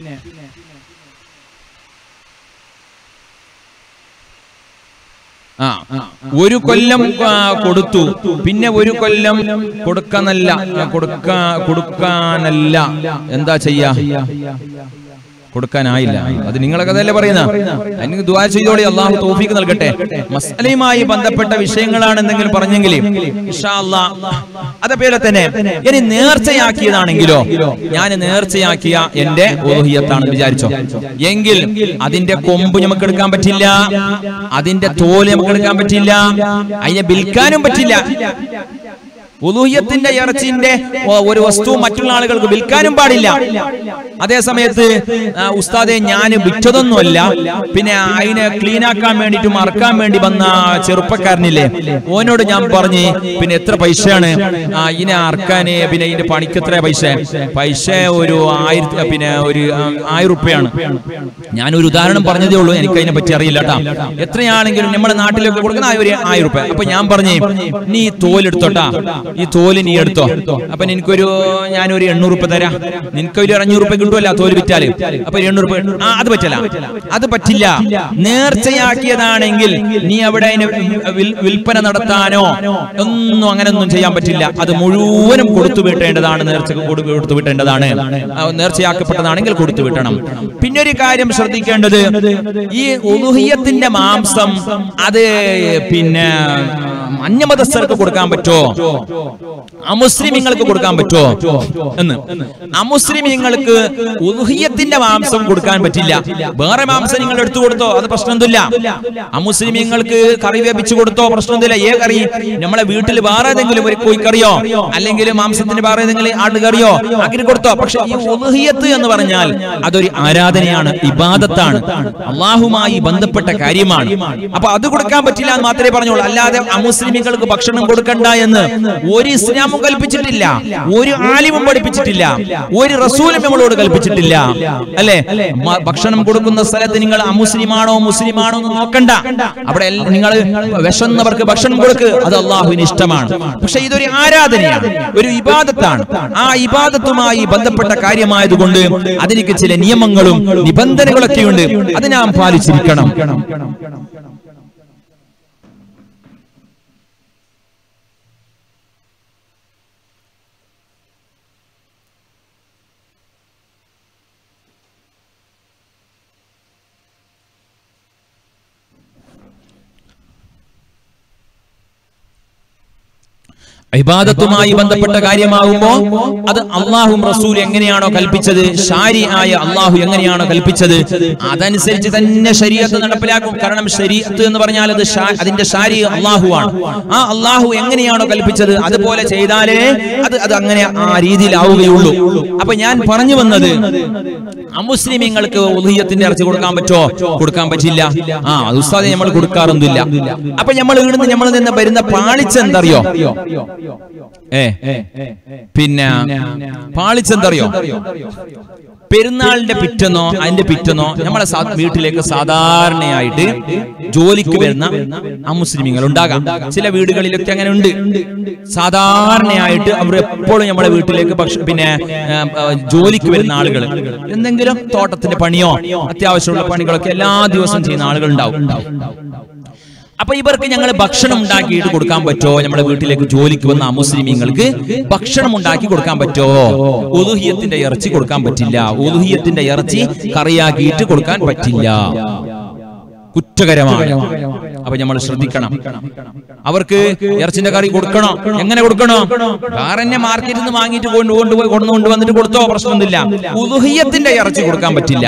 ഒരു കൊല്ലം കൊടുത്തു, പിന്നെ ഒരു കൊല്ലം കൊടുക്കാനല്ല എന്താ ചെയ്യാ? കൊടുക്കാനായില്ല. അത് നിങ്ങളെ കഥയല്ലേ പറയുന്ന. എനിക്ക് ദുആ ചെയ്തോളി, അള്ളാഹു തൗഫീഖ് നൽകട്ടെ. മസ്അലയുമായി ബന്ധപ്പെട്ട വിഷയങ്ങളാണ് എന്തെങ്കിലും പറഞ്ഞെങ്കിൽ ഇൻഷാ അല്ലാഹ്. അതേപോലെ തന്നെ ഇനി നേർച്ചയാക്കിയതാണെങ്കിലോ, ഞാൻ നേർച്ചയാക്കിയ എന്റെ ഉളുഹിയത്താണെന്ന് വിചാരിച്ചോ എങ്കിൽ അതിന്റെ കൊമ്പ് നമുക്ക് എടുക്കാൻ പറ്റില്ല, അതിന്റെ തോല് നമുക്ക് എടുക്കാൻ പറ്റില്ല, അതിനെ വിൽക്കാനും പറ്റില്ല. ഉലൂഹിയത്തിന്റെ ഇറച്ചിന്റെ ഒരു വസ്തു മറ്റുള്ള ആളുകൾക്ക് വിൽക്കാനും പാടില്ല. അതേ സമയത്ത് ഉസ്താദെ ഞാൻ വിറ്റതൊന്നുമല്ല, പിന്നെ അതിനെ ക്ലീനാക്കാൻ വേണ്ടിട്ട് മറക്കാൻ വേണ്ടി വന്ന ചെറുപ്പക്കാരനില്ലേ, ഓനോട് ഞാൻ പറഞ്ഞ് പിന്നെ എത്ര പൈസയാണ് ഇതിനെ അറക്കാന്, പിന്നെ ഇതിന്റെ പണിക്ക് എത്ര പൈസ ഒരു 1000 റുപ്യാണ്. ഞാനൊരു ഉദാഹരണം പറഞ്ഞതേ ഉള്ളൂ, എനിക്ക് അതിനെ പറ്റി അറിയില്ല കേട്ടാ. എത്രയാണെങ്കിലും നമ്മുടെ നാട്ടിലൊക്കെ കൊടുക്കുന്ന ഒരു 1000 റുപ്യ. അപ്പൊ ഞാൻ പറഞ്ഞേ, നീ തോലെടുത്തോട്ടാ, ഈ തോല് നീ എടുത്തോ. അപ്പൊ ഞാനൊരു 800 റുപ്യ തരാം, നിനക്കൊരു 500 റുപ്യ കിട്ടുമല്ല തോല് വിറ്റാല്. അപ്പൊ 800 റുപ്യ അത് പറ്റില്ല, അത് പറ്റില്ല. നേർച്ചയാക്കിയതാണെങ്കിൽ നീ അവിടെ അതിന് വിൽപ്പന നടത്താനോ ഒന്നും അങ്ങനെയൊന്നും ചെയ്യാൻ പറ്റില്ല. അത് മുഴുവനും കൊടുത്തു വിട്ടേണ്ടതാണ്, നേർച്ചക്ക് കൊടുത്തു വിട്ടേണ്ടതാണ്. നേർച്ചയാക്കപ്പെട്ടതാണെങ്കിൽ കൊടുത്തു വിട്ടണം. പിന്നൊരു കാര്യം ശ്രദ്ധിക്കേണ്ടത്, ഈ ഉളുഹിയത്തിന്റെ മാംസം അത് പിന്നെ അന്യമതസ്ഥർക്ക് കൊടുക്കാൻ പറ്റുമോ, അമുസ്ലിമീങ്ങൾക്ക് കൊടുക്കാൻ പറ്റുമോ എന്ന്. അമുസ്ലിമീങ്ങൾക്ക് ഉളുഹിയത്തിന്റെ മാംസം കൊടുക്കാൻ പറ്റില്ല. വേറെ മാംസം നിങ്ങൾ എടുത്തു കൊടുത്തോ, അത് പ്രശ്നമൊന്നുമില്ല. അമുസ്ലിമീങ്ങൾക്ക് കറി വേപ്പിച്ചു കൊടുത്തോ, പ്രശ്നമൊന്നുമില്ല. കറി നമ്മളെ വീട്ടിൽ വേറെ ഏതെങ്കിലും ഒരു കോഴിക്കറിയോ അല്ലെങ്കിൽ മാംസത്തിന് വേറെ ഏതെങ്കിലും ആടുകറിയോ അങ്ങനെ കൊടുത്തോ. പക്ഷെ ഈ ഉളുഹിയത്ത് എന്ന് പറഞ്ഞാൽ അതൊരു ആരാധനയാണ്, ഇബാദത്താണ്, അള്ളാഹുമായി ബന്ധപ്പെട്ട കാര്യമാണ്. അപ്പൊ അത് കൊടുക്കാൻ പറ്റില്ല എന്ന് മാത്രമേ പറഞ്ഞോളൂ. അല്ലാതെ അമുസ്ലിമീങ്ങൾക്ക് ഭക്ഷണം കൊടുക്കണ്ട എന്ന് ഒരു ഇസ്ലാമും കൽപ്പിച്ചിട്ടില്ല, ഒരു ആലിമും പഠിപ്പിച്ചിട്ടില്ല, ഒരു റസൂലും നമ്മളോട് കൽപ്പിച്ചിട്ടില്ല. അല്ലെ, ഭക്ഷണം കൊടുക്കുന്ന സ്ഥലത്ത് നിങ്ങൾ അമുസ്ലിമാണോ മുസ്ലിമാണോ എന്ന് നോക്കണ്ട. അവിടെ നിങ്ങൾ വിശന്നവർക്ക് ഭക്ഷണം കൊടുക്ക്, അത് അള്ളാഹുവിന് ഇഷ്ടമാണ്. പക്ഷെ ഇതൊരു ആരാധനയാണ്, ഒരു ഇബാദത്താണ്. ആ ഇബാദത്തുമായി ബന്ധപ്പെട്ട കാര്യമായതുകൊണ്ട് അതിലേക്ക് ചില നിയമങ്ങളും നിബന്ധനകളൊക്കെയുണ്ട്, അത് നാം പാലിച്ചിരിക്കണം. ഇബാദത്തുമായി ബന്ധപ്പെട്ട കാര്യമാകുമ്പോ അത് അള്ളാഹും റസൂൽ എങ്ങനെയാണോ കൽപ്പിച്ചത്, ശാരിആയ അള്ളാഹു എങ്ങനെയാണോ കൽപ്പിച്ചത്, അതനുസരിച്ച് തന്നെ ശരീഅത്ത് നടപ്പിലാക്കും. കാരണം ശരീഅത്ത് എന്ന് പറഞ്ഞാൽ അതിന്റെ ശാരി അള്ളാഹുവാണ്. ആ അള്ളാഹു എങ്ങനെയാണോ കൽപ്പിച്ചത് അതുപോലെ ചെയ്താലേ അത് അങ്ങനെ ആ രീതിയിലാവുകയുള്ളൂ. അപ്പൊ ഞാൻ പറഞ്ഞു വന്നത്, അമുസ്ലിമീങ്ങൾക്ക് ഉളുഹിയത്തിന്റെ ഇറച്ചി കൊടുക്കാൻ പറ്റുമോ? കൊടുക്കാൻ പറ്റില്ല. അത് ഉസ്താദെ നമ്മൾ കൊടുക്കാറൊന്നുമില്ല. അപ്പൊ നമ്മൾ നിന്ന് വരുന്ന പാളിച്ച എന്തറിയോ? പിന്നെ പാളിച്ചെന്തറിയോ? പെരുന്നാളിന്റെ പിറ്റെന്നോ അതിന്റെ പിറ്റെന്നോ നമ്മളെ വീട്ടിലേക്ക് സാധാരണയായിട്ട് ജോലിക്ക് വരുന്ന അമുസ്ലിമീങ്ങൾ ഉണ്ടാകാം. ചില വീടുകളിലൊക്കെ അങ്ങനെ ഉണ്ട്. സാധാരണയായിട്ട് അവർ എപ്പോഴും നമ്മളെ വീട്ടിലേക്ക് പിന്നെ ജോലിക്ക് വരുന്ന ആളുകൾ, എന്തെങ്കിലും തോട്ടത്തിന്റെ പണിയോ അത്യാവശ്യമുള്ള പണികളൊക്കെ എല്ലാ ദിവസവും ചെയ്യുന്ന ആളുകൾ ഉണ്ടാവും. അപ്പൊ ഇവർക്ക് ഞങ്ങൾ ഭക്ഷണം ഉണ്ടാക്കിയിട്ട് കൊടുക്കാൻ പറ്റുമോ? നമ്മുടെ വീട്ടിലേക്ക് ജോലിക്ക് വന്ന അമുസ്ലിമീങ്ങൾക്ക് ഭക്ഷണം ഉണ്ടാക്കി കൊടുക്കാൻ പറ്റുമോ? ഉളുഹിയത്തിന്റെ ഇറച്ചി കൊടുക്കാൻ പറ്റില്ല. ഉളുഹിയത്തിന്റെ ഇറച്ചി കറിയാക്കിയിട്ട് കൊടുക്കാൻ പറ്റില്ല, കുറ്റകരമാണ്. അപ്പൊ നമ്മൾ ശ്രദ്ധിക്കണം. അവർക്ക് ഇറച്ചിന്റെ കറി കൊടുക്കണോ? എങ്ങനെ കൊടുക്കണോ? വേറെ മാർക്കറ്റിൽ നിന്ന് വാങ്ങിയിട്ട് കൊണ്ടുവന്നിട്ട് കൊടുത്തോ, പ്രശ്നമൊന്നുമില്ല. ഉളുഹിയത്തിന്റെ ഇറച്ചി കൊടുക്കാൻ പറ്റില്ല.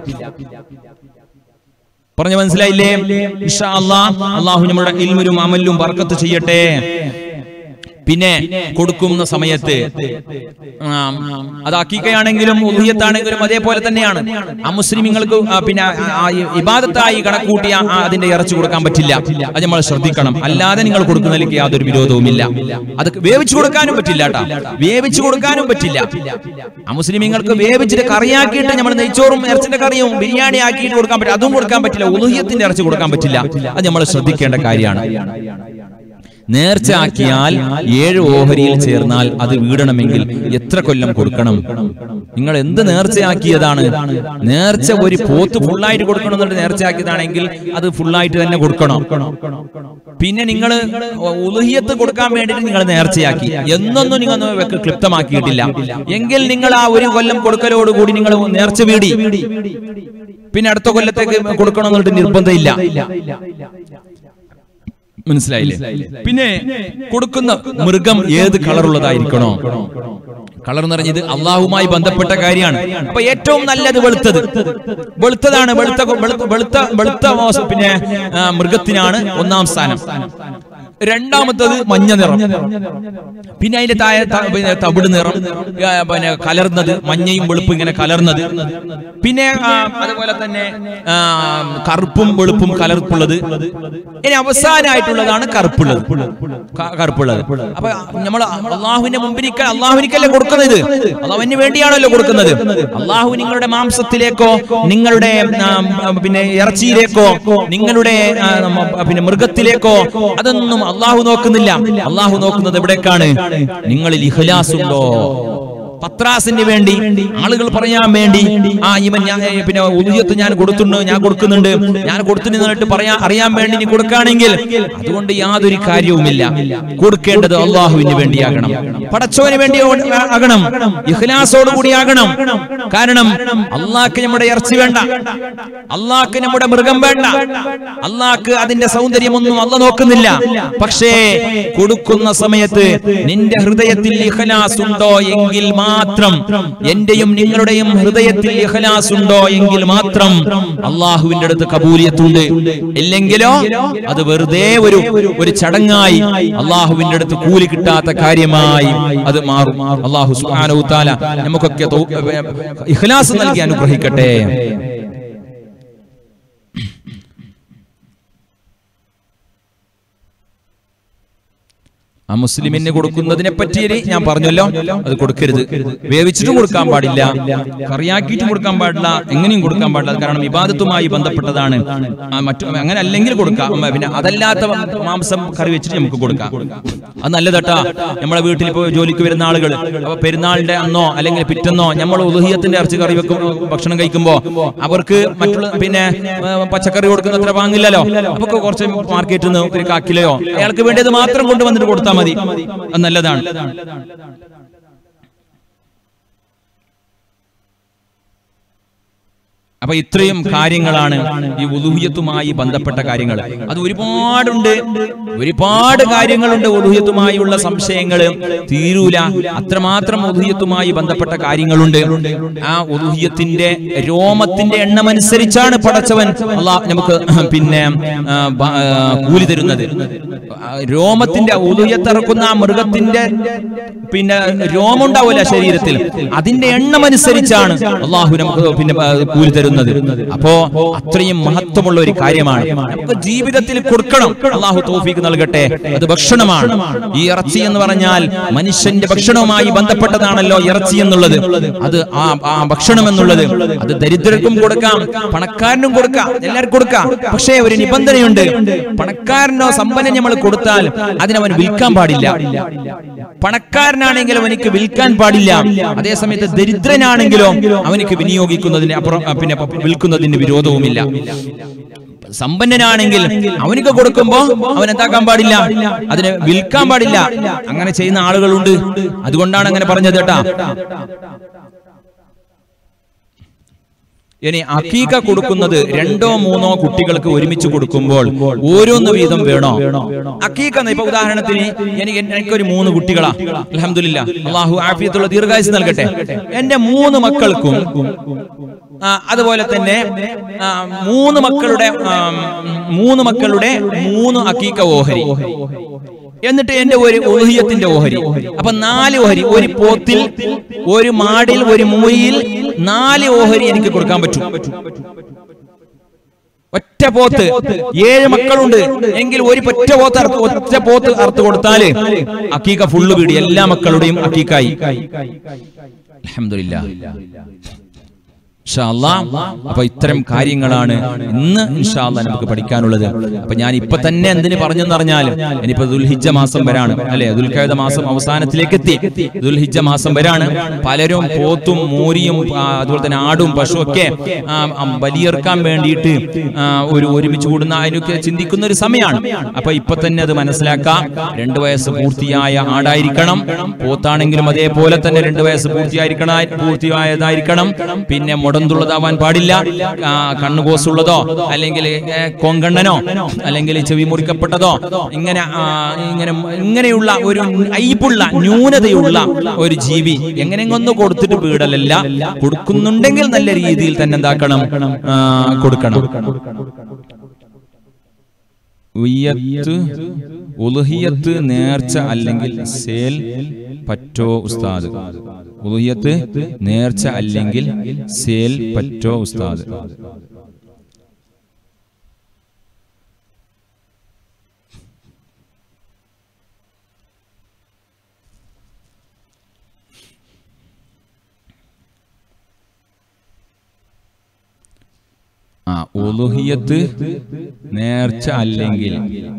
പറഞ്ഞു മനസ്സിലായില്ലേ? ഇൻഷാ അല്ലാഹ്, അല്ലാഹു നമ്മുടെ ഇൽമിലും അമലിലും ബർക്കത്ത് ചെയ്യട്ടെ. പിന്നെ കൊടുക്കുന്ന സമയത്ത് അത് അക്കീക്കയാണെങ്കിലും ഉദ്ഹിയത്താണെങ്കിലും അതേപോലെ തന്നെയാണ്. അമുസ്ലിമീങ്ങൾക്ക് പിന്നെ ഇബാദത്തായി കണക്കൂട്ടി അതിന്റെ ഇറച്ചി കൊടുക്കാൻ പറ്റില്ല. അത് നമ്മൾ ശ്രദ്ധിക്കണം. അല്ലാതെ നിങ്ങൾ കൊടുക്കുന്നതിലേക്ക് യാതൊരു വിരോധവുമില്ല. അത് വേവിച്ചു കൊടുക്കാനും പറ്റില്ല കേട്ടോ, വേവിച്ചു കൊടുക്കാനും പറ്റില്ല. അമുസ്ലിമീങ്ങൾക്ക് വേവിച്ചിട്ട് കറിയാക്കിയിട്ട് നമ്മൾ നെയ്ച്ചോറും ഇറച്ചിന്റെ കറിയും ബിരിയാണി ആക്കിയിട്ട് കൊടുക്കാൻ പറ്റില്ല, അതും കൊടുക്കാൻ പറ്റില്ല. ഉദ്ഹിയത്തിന്റെ ഇറച്ചി കൊടുക്കാൻ പറ്റില്ല. അത് നമ്മൾ ശ്രദ്ധിക്കേണ്ട കാര്യമാണ്. നേർച്ച ആക്കിയാൽ 7 ഓഹരിയിൽ ചേർന്നാൽ അത് വീടണമെങ്കിൽ എത്ര കൊല്ലം കൊടുക്കണം? നിങ്ങൾ എന്ത് നേർച്ചയാക്കിയതാണ്? നേർച്ച ഒരു പോത്ത് ഫുള്ളായിട്ട് കൊടുക്കണം എന്നിട്ട് നേർച്ചയാക്കിയതാണെങ്കിൽ അത് ഫുള്ളായിട്ട് തന്നെ കൊടുക്കണം. പിന്നെ നിങ്ങൾ ഉളുഹിയത്ത് കൊടുക്കാൻ വേണ്ടിയിട്ട് നിങ്ങൾ നേർച്ചയാക്കി എന്നൊന്നും നിങ്ങൾ ക്ലിപ്തമാക്കിയിട്ടില്ല എങ്കിൽ നിങ്ങൾ ആ 1 കൊല്ലം കൊടുക്കലോടുകൂടി നിങ്ങൾ നേർച്ച വീടി. പിന്നെ അടുത്ത കൊല്ലത്തേക്ക് കൊടുക്കണം എന്നിട്ട് നിർബന്ധമില്ല. മനസ്സിലായില്ലേ? പിന്നെ കൊടുക്കുന്ന മൃഗം ഏത് കളറുള്ളതായിരിക്കണോ? കളർ എന്ന് പറഞ്ഞത് അള്ളാഹുമായി ബന്ധപ്പെട്ട കാര്യമാണ്. അപ്പൊ ഏറ്റവും നല്ലത് വെളുത്തതാണ്. വെളുത്ത പിന്നെ മൃഗത്തിനാണ് 1-ാം സ്ഥാനം. രണ്ടാമത്തത് മഞ്ഞ നിറം, പിന്നെ അതിന്റെ താഴെ തവിട് നിറം, പിന്നെ കലർന്നത്, മഞ്ഞയും വെളുപ്പും ഇങ്ങനെ കലർന്നത്. പിന്നെ അതുപോലെ തന്നെ കറുപ്പും വെളുപ്പും കലർപ്പുള്ളത്. ഇനി അവസാനമായിട്ടുള്ളതാണ് കറുപ്പുള്ളത്. അപ്പൊ നമ്മൾ അള്ളാഹുവിന്റെ മുമ്പിൽ അള്ളാഹുവിനല്ലേ കൊടുക്കുന്നത്, അള്ളാഹുവിന് വേണ്ടിയാണല്ലോ കൊടുക്കുന്നത്. അള്ളാഹു നിങ്ങളുടെ മാംസത്തിലേക്കോ നിങ്ങളുടെ പിന്നെ ഇറച്ചിയിലേക്കോ നിങ്ങളുടെ പിന്നെ മൃഗത്തിലേക്കോ അതൊന്നും അള്ളാഹു നോക്കുന്നില്ല. അള്ളാഹു നോക്കുന്നത് എവിടേക്കാണ്? നിങ്ങളിൽ ഇഖ്ലാസ് ഉണ്ടോ? പത്രാസിന് വേണ്ടി, ആളുകൾ പറയാൻ വേണ്ടി ഇവൻ പിന്നെ ഉദ്ഹിയത്ത് ഞാൻ കൊടുക്കുന്നുണ്ട്, ഞാൻ കൊടുത്തിട്ട് അറിയാൻ വേണ്ടി നീ കൊടുക്കുകയാണെങ്കിൽ അതുകൊണ്ട് യാതൊരു കാര്യവുമില്ല. കൊടുക്കേണ്ടത് അള്ളാഹുവിന് വേണ്ടിയാകണം, പടച്ചോന് വേണ്ടി ആകണം, ഇഖ്ലാസോട് കൂടി ആകണം. കാരണം അള്ളാഹ്ക്ക് നമ്മുടെ ഇറച്ചി വേണ്ട, അള്ളാഹ്ക്ക് നമ്മുടെ മൃഗം വേണ്ട, അള്ളാഹ്ക്ക് അതിന്റെ സൗന്ദര്യമൊന്നും അള്ളാഹ് നോക്കുന്നില്ല. പക്ഷേ കൊടുക്കുന്ന സമയത്ത് നിന്റെ ഹൃദയത്തിൽ ഇഖ്ലാസ് ഉണ്ടോ എങ്കിൽ മാത്രം, എന്റെയും നിങ്ങളുടെയും ഹൃദയത്തിൽ ഇഖ്ലാസ് ഉണ്ടോ എങ്കിൽ മാത്രം അള്ളാഹുവിന്റെ അടുത്ത് കബൂലിയത്തുണ്ട്. ഇല്ലെങ്കിലോ അത് വെറുതെ ഒരു ചടങ്ങായി അള്ളാഹുവിന്റെ അടുത്ത് കൂലി കിട്ടാത്ത കാര്യമായി അത് മാറും. അള്ളാഹു സുബ്ഹാനഹു വ തആല നമുക്കൊക്കെ ഇഖ്ലാസ് നൽകി അനുഗ്രഹിക്കട്ടെ. ആ മുസ്ലിമിന് കൊടുക്കുന്നതിനെ പറ്റി ഞാൻ പറഞ്ഞല്ലോ, അത് കൊടുക്കരുത്. വേവിച്ചിട്ടും കൊടുക്കാൻ പാടില്ല, കറിയാക്കിയിട്ടും കൊടുക്കാൻ പാടില്ല, എങ്ങനെയും കൊടുക്കാൻ പാടില്ല. കാരണം ഇബാദത്തുമായി ബന്ധപ്പെട്ടതാണ്. അങ്ങനെ അല്ലെങ്കിൽ കൊടുക്കാം. പിന്നെ അതല്ലാത്ത മാംസം കറി വെച്ചിട്ട് നമുക്ക് കൊടുക്കാം, അത് നല്ലതട്ടാ. നമ്മളെ വീട്ടിൽ ഇപ്പോൾ ജോലിക്ക് വരുന്ന ആളുകൾ അപ്പൊ പെരുന്നാളിന്റെ അന്നോ അല്ലെങ്കിൽ പിറ്റന്നോ നമ്മൾ ഉളുഹിയത്തിന്റെ ഇറച്ചി കറി ഭക്ഷണം കഴിക്കുമ്പോ അവർക്ക് മറ്റുള്ള പിന്നെ പച്ചക്കറി കൊടുക്കുന്ന അത്ര വാങ്ങില്ലല്ലോ. അപ്പൊ കുറച്ച് മാർക്കറ്റിൽ നിന്ന് ഒരു കാക്കിലയോ അയാൾക്ക് വേണ്ടിയത് മാത്രം കൊണ്ടുവന്നിട്ട് കൊടുത്താൽ മതി, അത് നല്ലതാണ്. അപ്പൊ ഇത്രയും കാര്യങ്ങളാണ് ഈ ഉളുഹിയത്തുമായി ബന്ധപ്പെട്ട കാര്യങ്ങൾ. അത് ഒരുപാട് കാര്യങ്ങളുണ്ട്. ഉളുഹിയത്തുമായുള്ള സംശയങ്ങൾ തീരൂല, അത്രമാത്രം ഉളുഹിയത്തുമായി ബന്ധപ്പെട്ട കാര്യങ്ങളുണ്ട്. ആ ഉളുഹിയത്തിന്റെ രോമത്തിന്റെ എണ്ണമനുസരിച്ചാണ് പടച്ചവൻ അല്ലാഹ് നമുക്ക് പിന്നെ കൂലി തരുന്നത്. രോമത്തിന്റെ ഉളുഹിയത്തിറക്കുന്ന ആ മൃഗത്തിന്റെ പിന്നെ രോമം ഉണ്ടാവില്ല ശരീരത്തിൽ, അതിന്റെ എണ്ണമനുസരിച്ചാണ് അള്ളാഹു നമുക്ക് പിന്നെ കൂലി തരുന്നത്. അപ്പോ അത്രയും മഹത്വമുള്ള ഒരു കാര്യമാണ്. നമുക്ക് ജീവിതത്തിൽ കൊടുക്കണം. അള്ളാഹു തൗഫീഖ് നൽകട്ടെ. അത് ഭക്ഷണമാണ്. ഈ ഇറച്ചി എന്ന് പറഞ്ഞാൽ മനുഷ്യന്റെ ഭക്ഷണവുമായി ബന്ധപ്പെട്ടതാണല്ലോ ഇറച്ചി എന്നുള്ളത്. അത് ആ ഭക്ഷണം എന്നുള്ളത് അത് ദരിദ്രർക്കും കൊടുക്കാം, പണക്കാരനും കൊടുക്കാം, എല്ലാവർക്കും കൊടുക്കാം. പക്ഷേ ഒരു നിബന്ധനയുണ്ട്. പണക്കാരനോ സമ്പന്നനോ നമ്മൾ കൊടുത്താൽ അതിനവൻ വിൽക്കാൻ പാടില്ല. പണക്കാരനാണെങ്കിലും അവനിക്ക് വിൽക്കാൻ പാടില്ല. അതേസമയത്ത് ദരിദ്രനാണെങ്കിലോ അവനിക്ക് വിനിയോഗിക്കുന്നതിന് അപ്പുറം പിന്നെ വിൽക്കുന്നതിന് വിരോധവുമില്ല. സമ്പന്നനാണെങ്കിൽ അവനിക്ക് കൊടുക്കുമ്പോ അവൻ എന്താക്കാൻ പാടില്ല, അതിനെ വിൽക്കാൻ പാടില്ല. അങ്ങനെ ചെയ്യുന്ന ആളുകളുണ്ട്. അതുകൊണ്ടാണ് അങ്ങനെ പറഞ്ഞത് കേട്ടാ. ഇനി അഖീഖ കൊടുക്കുന്നത് 2-3 കുട്ടികൾക്ക് ഒരുമിച്ച് കൊടുക്കുമ്പോൾ ഓരോന്ന് വീതം വേണോ? അഖീഖ ഇപ്പൊ ഉദാഹരണത്തിന് എനിക്കൊരു 3 കുട്ടികളാ, അൽഹംദുലില്ലാഹ്, അല്ലാഹു ആഫിയത്തുള്ള ദീർഘായുസ്സ് നൽകട്ടെ. എന്റെ 3 മക്കൾക്കും അതുപോലെ തന്നെ 3 മക്കളുടെ 3 അഖീഖ ഓഹരി. എന്നിട്ട് എന്റെ ഒരു ഉളുഹിയത്തിന്റെ ഓഹരി. അപ്പൊ 4 ഓഹരി, ഒരു പോത്തിൽ, ഒരു മാടിൽ, ഒരു മൂരിയിൽ 4 ഓഹരി എനിക്ക് കൊടുക്കാൻ പറ്റും. ഒറ്റ പോത്ത്, 7 മക്കളുണ്ട് എങ്കിൽ ഒരു ഒറ്റ പോത്ത് അറുത്ത് കൊടുത്താല് അക്കീക്ക ഫുള്ള് വീടി, എല്ലാ മക്കളുടെയും അക്കീക്കായി. അൽഹംദുലില്ലാഹ്. ഇൻഷാ അല്ലാഹ്. അപ്പൊ ഇത്തരം കാര്യങ്ങളാണ് ഇന്ന് ഇൻഷാ അല്ലാഹ് നമുക്ക് പഠിക്കാനുള്ളത്. അപ്പൊ ഞാൻ ഇപ്പൊ തന്നെ എന്തിനു പറഞ്ഞെന്ന് പറഞ്ഞാൽ, ഇനിയിപ്പോ ദുൽഹിജ്ജ മാസം വരാണ് അല്ലെ, ദുൽഖഅദ മാസം അവസാനത്തിലേക്ക് എത്തി, ദുൽഹിജ്ജ മാസം വരാണ്. പലരും പോത്തും മൂരിയും അതുപോലെ തന്നെ ആടും പശു ഒക്കെ ബലിയെറുക്കാൻ വേണ്ടിയിട്ട് ഒരുമിച്ച് കൂടുന്ന അതിനൊക്കെ ചിന്തിക്കുന്ന ഒരു സമയമാണ്. അപ്പൊ ഇപ്പൊ തന്നെ അത് മനസ്സിലാക്കാം. 2 വയസ്സ് പൂർത്തിയായ ആടായിരിക്കണം, പോത്താണെങ്കിലും അതേപോലെ തന്നെ 2 വയസ്സ് പൂർത്തിയായതായിരിക്കണം. പിന്നെ മുടന്തുള്ളതാവാൻ പാടില്ല, കണ്ണുകോസുള്ളതോ അല്ലെങ്കിൽ കോങ്കണ്ണനോ അല്ലെങ്കിൽ ചെവി മുറിക്കപ്പെട്ടതോ ഇങ്ങനെയുള്ള ഒരു ഐബുള്ള ന്യൂനതയുള്ള ഒരു ജീവി എങ്ങനെയൊന്ന് കൊടുത്തിട്ട് വീടലല്ല, കൊടുക്കുന്നുണ്ടെങ്കിൽ നല്ല രീതിയിൽ തന്നെ എന്താക്കണം, കൊടുക്കണം. ഉളുഹിയത്ത് നേർച്ച അല്ലെങ്കിൽ സേൽ പറ്റോ ഉസ്താദ്? ഉളുഹിയത്ത് നേർച്ച അല്ലെങ്കിൽ സേൽ പറ്റോ ഉസ്താദ്? ഉളുഹിയത്ത് നേർച്ച അല്ലെങ്കിൽ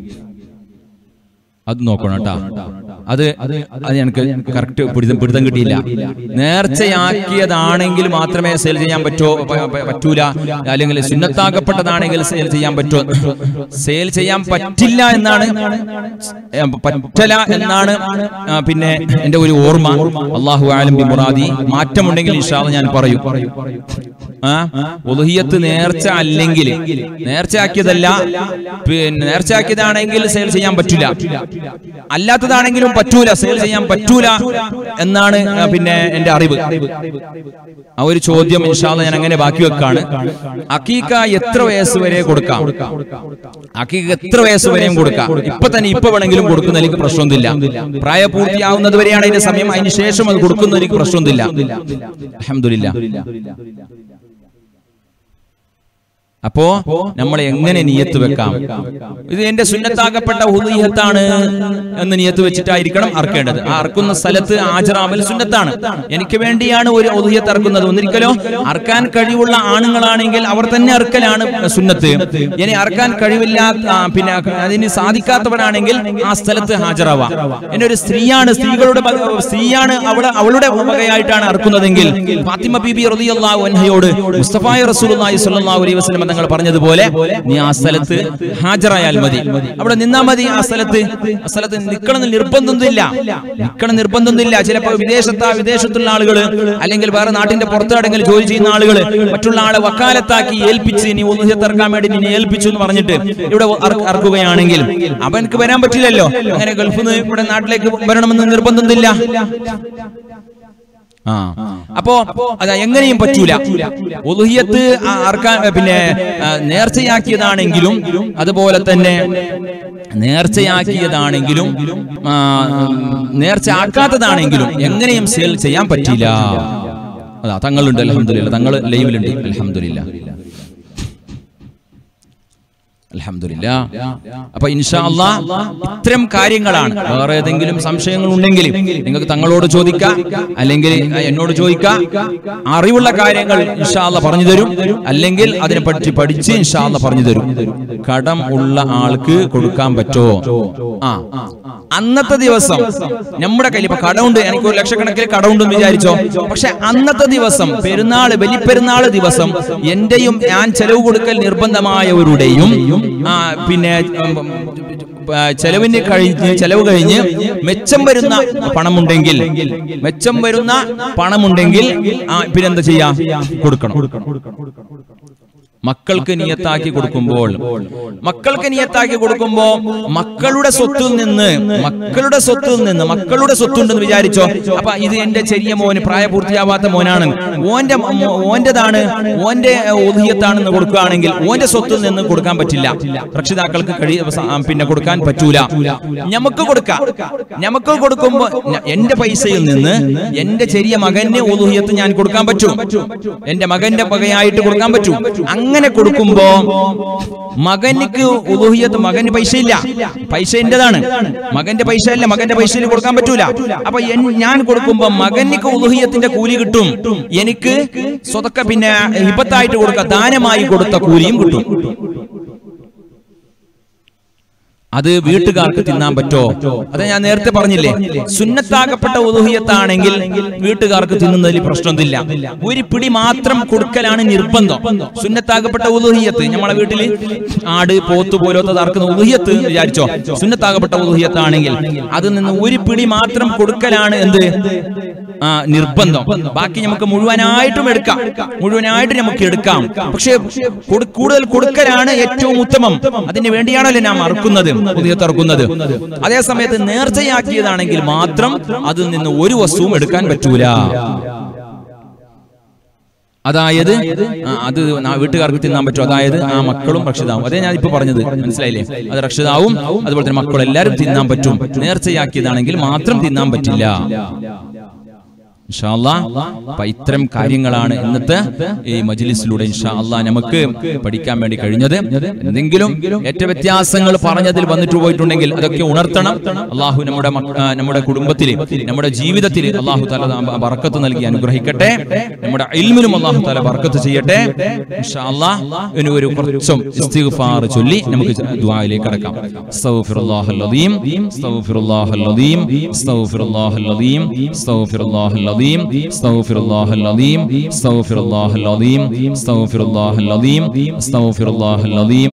അത് നോക്കണം കേട്ടാ. അത് എനിക്ക് കറക്റ്റ് പിടുത്തം കിട്ടിയില്ല. നേർച്ചയാക്കിയതാണെങ്കിൽ മാത്രമേ സെയിൽ ചെയ്യാൻ പറ്റൂല, അല്ലെങ്കിൽ സുന്നത്താകപ്പെട്ടതാണെങ്കിൽ സെയിൽ ചെയ്യാൻ പറ്റൂ. സെയിൽ ചെയ്യാൻ പറ്റില്ല എന്നാണ്, പറ്റല എന്നാണ് പിന്നെ എന്റെ ഒരു ഓർമ്മ. അല്ലാഹു അഅലം ബി മുറാദി. മാറ്റമുണ്ടെങ്കിൽ ഇൻഷാ അല്ലാഹ് ഞാൻ പറയും. ഉളുഹിയത്ത് നേർച്ച അല്ലെങ്കിൽ, നേർച്ചയാക്കിയതല്ല, പിന്നെ നേർച്ചയാക്കിയതാണെങ്കിൽ സെയിൽ ചെയ്യാൻ പറ്റില്ല, അല്ലാത്തതാണെങ്കിലും പറ്റൂല, സെയിൽ ചെയ്യാൻ പറ്റൂല എന്നാണ് പിന്നെ എന്റെ അറിവ്. ആ ഒരു ചോദ്യം ഇൻഷാ അല്ലാഹ് ഞാൻ അങ്ങനെ ബാക്കി വെക്കാണ്. അക്കീക്ക എത്ര വയസ്സ് വരെ കൊടുക്കാം? അക്കീക്ക എത്ര വയസ്സ് വരെയും കൊടുക്കാം. ഇപ്പൊ വേണമെങ്കിലും കൊടുക്കുന്ന എനിക്ക് പ്രശ്നമൊന്നുമില്ല. പ്രായപൂർത്തിയാവുന്നത് വരെയാണ് അതിന്റെ സമയം, അതിന് ശേഷം അത് കൊടുക്കുന്ന എനിക്ക് പ്രശ്നമൊന്നുമില്ല. അൽഹംദുലില്ലാഹ്. അപ്പോ നമ്മൾ എങ്ങനെ നിയത്ത് വെക്കാം? ഇത് എന്റെ സുന്നത്താകപ്പെട്ട ഉളുഹിയത്താണ് എന്ന് നിയത്ത് വെച്ചിട്ടായിരിക്കണം അറക്കേണ്ടത്. ആ അറക്കുന്ന സ്ഥലത്ത് ആജറാമൽ സുന്നത്താണ്. എനിക്ക് വേണ്ടിയാണ് ഒരു ഉളുഹിയത്ത് അറക്കുന്നത്. ഒന്നിരിക്കലോ അറക്കാൻ കഴിവുള്ള ആണുങ്ങളാണെങ്കിൽ അവർ തന്നെ അറക്കലാണ് സുന്നത്ത്. ഇനി അറക്കാൻ കഴിവില്ലാത്ത പിന്നെ അതിന് സാധിക്കാത്തവരാണെങ്കിൽ ആ സ്ഥലത്ത് ഹാജരാവാം. എന്നെ ഒരു സ്ത്രീയാണ് അവളുടെ വകയായിട്ടാണ് അറക്കുന്നതെങ്കിൽ ഫാത്തിമ ബീബി റളിയല്ലാഹു അൻഹയോട് മുസ്തഫായ റസൂലുള്ളാഹി സ്വല്ലല്ലാഹു അലൈഹി വസല്ലം തങ്ങൾ പറഞ്ഞതുപോലെ നീ ആ സ്ഥലത്ത് ഹാജരായാൽ മതി, അവിടെ നിന്നാ മതി. ആ സ്ഥലത്ത് നിൽക്കണം നിർബന്ധമൊന്നുമില്ല. ചിലപ്പോൾ വിദേശത്തുള്ള ആളുകൾ അല്ലെങ്കിൽ വേറെ നാട്ടിന്റെ പുറത്തെവിടെങ്കിലും ജോലി ചെയ്യുന്ന ആളുകൾ മറ്റുള്ള ആളെ വക്കാലത്താക്കി ഏൽപ്പിച്ച് നീ ഉളുഹിയത്ത് ഇറക്കാൻ വേണ്ടി നിന്നെ ഏൽപ്പിച്ചു എന്ന് പറഞ്ഞിട്ട് ഇവിടെ അറക്കുകയാണെങ്കിൽ അവനക്ക് വരാൻ പറ്റില്ലല്ലോ. അങ്ങനെ ഗൾഫിൽ നിന്ന് ഇവിടെ നാട്ടിലേക്ക് വരണമെന്ന് നിർബന്ധമൊന്നുമില്ല. അപ്പോ അത് എങ്ങനെയും പറ്റൂല. ഉളുഹിയത്ത് പിന്നെ നേർച്ചയാക്കിയതാണെങ്കിലും അതുപോലെ തന്നെ നേർച്ചയാക്കിയതാണെങ്കിലും നേർച്ച ആക്കാത്തതാണെങ്കിലും എങ്ങനെയും സെയിൽ ചെയ്യാൻ പറ്റില്ല. അതാ തങ്ങളുണ്ട്, അൽഹംദുലില്ലാഹ്. തങ്ങൾ ലൈവിലുണ്ട്, അൽഹംദുലില്ലാഹ്. അൽഹംദുലില്ലാഹ്. അപ്പൊ ഇൻഷാ അല്ലാഹ് ഇത്തരം കാര്യങ്ങളാണ്. വേറെ ഏതെങ്കിലും സംശയങ്ങൾ ഉണ്ടെങ്കിൽ നിങ്ങൾക്ക് തങ്ങളോട് ചോദിക്കാം, അല്ലെങ്കിൽ എന്നോട് ചോദിക്കാം. അറിവുള്ള കാര്യങ്ങൾ ഇൻഷാ അല്ലാഹ് പറഞ്ഞു തരും, അല്ലെങ്കിൽ അതിനെ പറ്റി പഠിച്ച് ഇൻഷാ അല്ലാഹ് പറഞ്ഞു തരും. കടം ഉള്ള ആൾക്ക് കൊടുക്കാൻ പറ്റോ? അന്നത്തെ ദിവസം നമ്മുടെ കയ്യിൽ ഇപ്പൊ കടമുണ്ട്, എനിക്ക് 1 ലക്ഷക്കണക്കിന് കടമുണ്ടെന്ന് വിചാരിച്ചോ. പക്ഷെ അന്നത്തെ ദിവസം ബലിപ്പെരുന്നാള് ദിവസം എന്റെയും ഞാൻ ചെലവ് കൊടുക്കൽ നിർബന്ധമായവരുടെയും പിന്നെ ചെലവ് കഴിഞ്ഞ് മെച്ചം വരുന്ന പണമുണ്ടെങ്കിൽ പിന്നെന്താ ചെയ്യാ? കൊടുക്കണം. മക്കൾക്ക് നിയത്താക്കി കൊടുക്കുമ്പോൾ മക്കളുടെ സ്വത്തിൽ നിന്ന് മക്കളുടെ സ്വത്തുണ്ടെന്ന് വിചാരിച്ചോ. അപ്പൊ ഇത് എന്റെ ചെറിയ മോന്, പ്രായപൂർത്തിയാവാത്ത മോനാണ്, ഓന്റേതാണ്, ഓന്റെ ഉദ്ഹിയത്താണെന്ന് കൊടുക്കുകയാണെങ്കിൽ ഓന്റെ സ്വത്തിൽ നിന്ന് കൊടുക്കാൻ പറ്റില്ല. രക്ഷിതാക്കൾക്ക് പിന്നെ കൊടുക്കാൻ പറ്റൂല. നമുക്ക് കൊടുക്കുമ്പോ എന്റെ പൈസയിൽ നിന്ന് എന്റെ ചെറിയ മകന് ഉദ്ഹിയത്ത് ഞാൻ കൊടുക്കാൻ പറ്റും, എന്റെ മകന്റെ വകയായിട്ട് കൊടുക്കാൻ പറ്റും. അങ്ങനെ കൊടുക്കുമ്പോ മകനിക്ക് ഉദ്ഹിയത്ത്, മകന് പൈസ ഇല്ല, പൈസ എന്റേതാണ്, മകന്റെ പൈസ അല്ല, മകന്റെ പൈസയിൽ കൊടുക്കാൻ പറ്റൂല. അപ്പൊ ഞാൻ കൊടുക്കുമ്പോ മകനിക്ക് ഉദ്ഹിയത്തിന്റെ കൂലി കിട്ടും, എനിക്ക് സ്വതക്ക പിന്നെ ഹിബത്തായിട്ട് കൊടുക്ക, ദാനമായി കൊടുത്ത കൂലിയും കിട്ടും. അത് വീട്ടുകാർക്ക് തിന്നാൻ പറ്റോ? അത് ഞാൻ നേരത്തെ പറഞ്ഞില്ലേ, സുന്നത്താകപ്പെട്ട ഉദ്ഹിയത്താണെങ്കിൽ വീട്ടുകാർക്ക് തിന്നുന്നതിൽ പ്രശ്നമൊന്നുമില്ല. ഒരു പിടി മാത്രം കൊടുക്കലാണ് നിർബന്ധം. സുന്നത്താകപ്പെട്ട ഉദ്ഹിയത്ത്, നമ്മളെ വീട്ടിൽ ആട്, പോത്ത് പോലത്തെ അറക്കുന്ന ഉദ്ഹിയത്ത് വിചാരിച്ചോ, സുന്നത്താകപ്പെട്ട ഉദ്ഹിയത്താണെങ്കിൽ അതിൽ നിന്ന് ഒരു പിടി മാത്രം കൊടുക്കലാണ് എന്ത് നിർബന്ധം. ബാക്കി നമുക്ക് മുഴുവനായിട്ടും എടുക്കാം, നമുക്ക് എടുക്കാം. പക്ഷെ കൂടുതൽ കൊടുക്കലാണ് ഏറ്റവും ഉത്തമം. അതിന് വേണ്ടിയാണല്ലോ നാം അറുക്കുന്നത്, ഉദ്ഹിയത്ത്. അതേ സമയത്ത് നേർച്ചയാക്കിയതാണെങ്കിൽ മാത്രം അതിൽ നിന്ന് ഒരു വസ്തുവും എടുക്കാൻ പറ്റൂല. അതായത് അത് വീട്ടുകാർക്ക് തിന്നാൻ പറ്റും, അതായത് ആ മക്കളും രക്ഷിതാവും. അതേ ഞാൻ ഇപ്പൊ പറഞ്ഞത്, മനസ്സിലായില്ലേ? അത് രക്ഷിതാവും അതുപോലെ തന്നെ മക്കളും എല്ലാവരും തിന്നാൻ പറ്റും. നേർച്ചയാക്കിയതാണെങ്കിൽ മാത്രം തിന്നാൻ പറ്റില്ല. ഇൻഷാ അല്ലാഹ് ഇത്തരം കാര്യങ്ങളാണ് ഇന്നത്തെ ഈ മജ്ലിസിലൂടെ ഇൻഷാ അല്ലാഹ് നമുക്ക് പഠിക്കാൻ വേണ്ടി കഴിഞ്ഞത്. എന്തെങ്കിലും വ്യത്യാസങ്ങൾ പറഞ്ഞതിൽ വന്നിട്ട് പോയിട്ടുണ്ടെങ്കിൽ അതൊക്കെ ഉണർത്തണം. അല്ലാഹു നമ്മുടെ കുടുംബത്തിൽ, നമ്മുടെ ജീവിതത്തിൽ അല്ലാഹു തആല ബറക്കത്ത് നൽകി അനുഗ്രഹിക്കട്ടെ. നമ്മുടെ ഇൽമിലും അല്ലാഹു തആല ബറക്കത്ത് ചെയ്യട്ടെ. ഇൻഷാ അല്ലാഹ് ഇനി ഒരു കുറച്ചും ഇസ്തിഗ്ഫാർ ചൊല്ലി നമുക്ക് ദുആയിലേക്ക് കടക്കാം. അസ്തഗ്ഫിറുല്ലാഹൽ അദീം, അസ്തഗ്ഫിറുല്ലാഹൽ അദീം, അസ്തഗ്ഫിറുല്ലാഹൽ അദീം, അസ്തഗ്ഫിറുല്ലാഹൽ استغفر الله العظيم استغفر الله العظيم استغفر الله العظيم استغفر الله العظيم.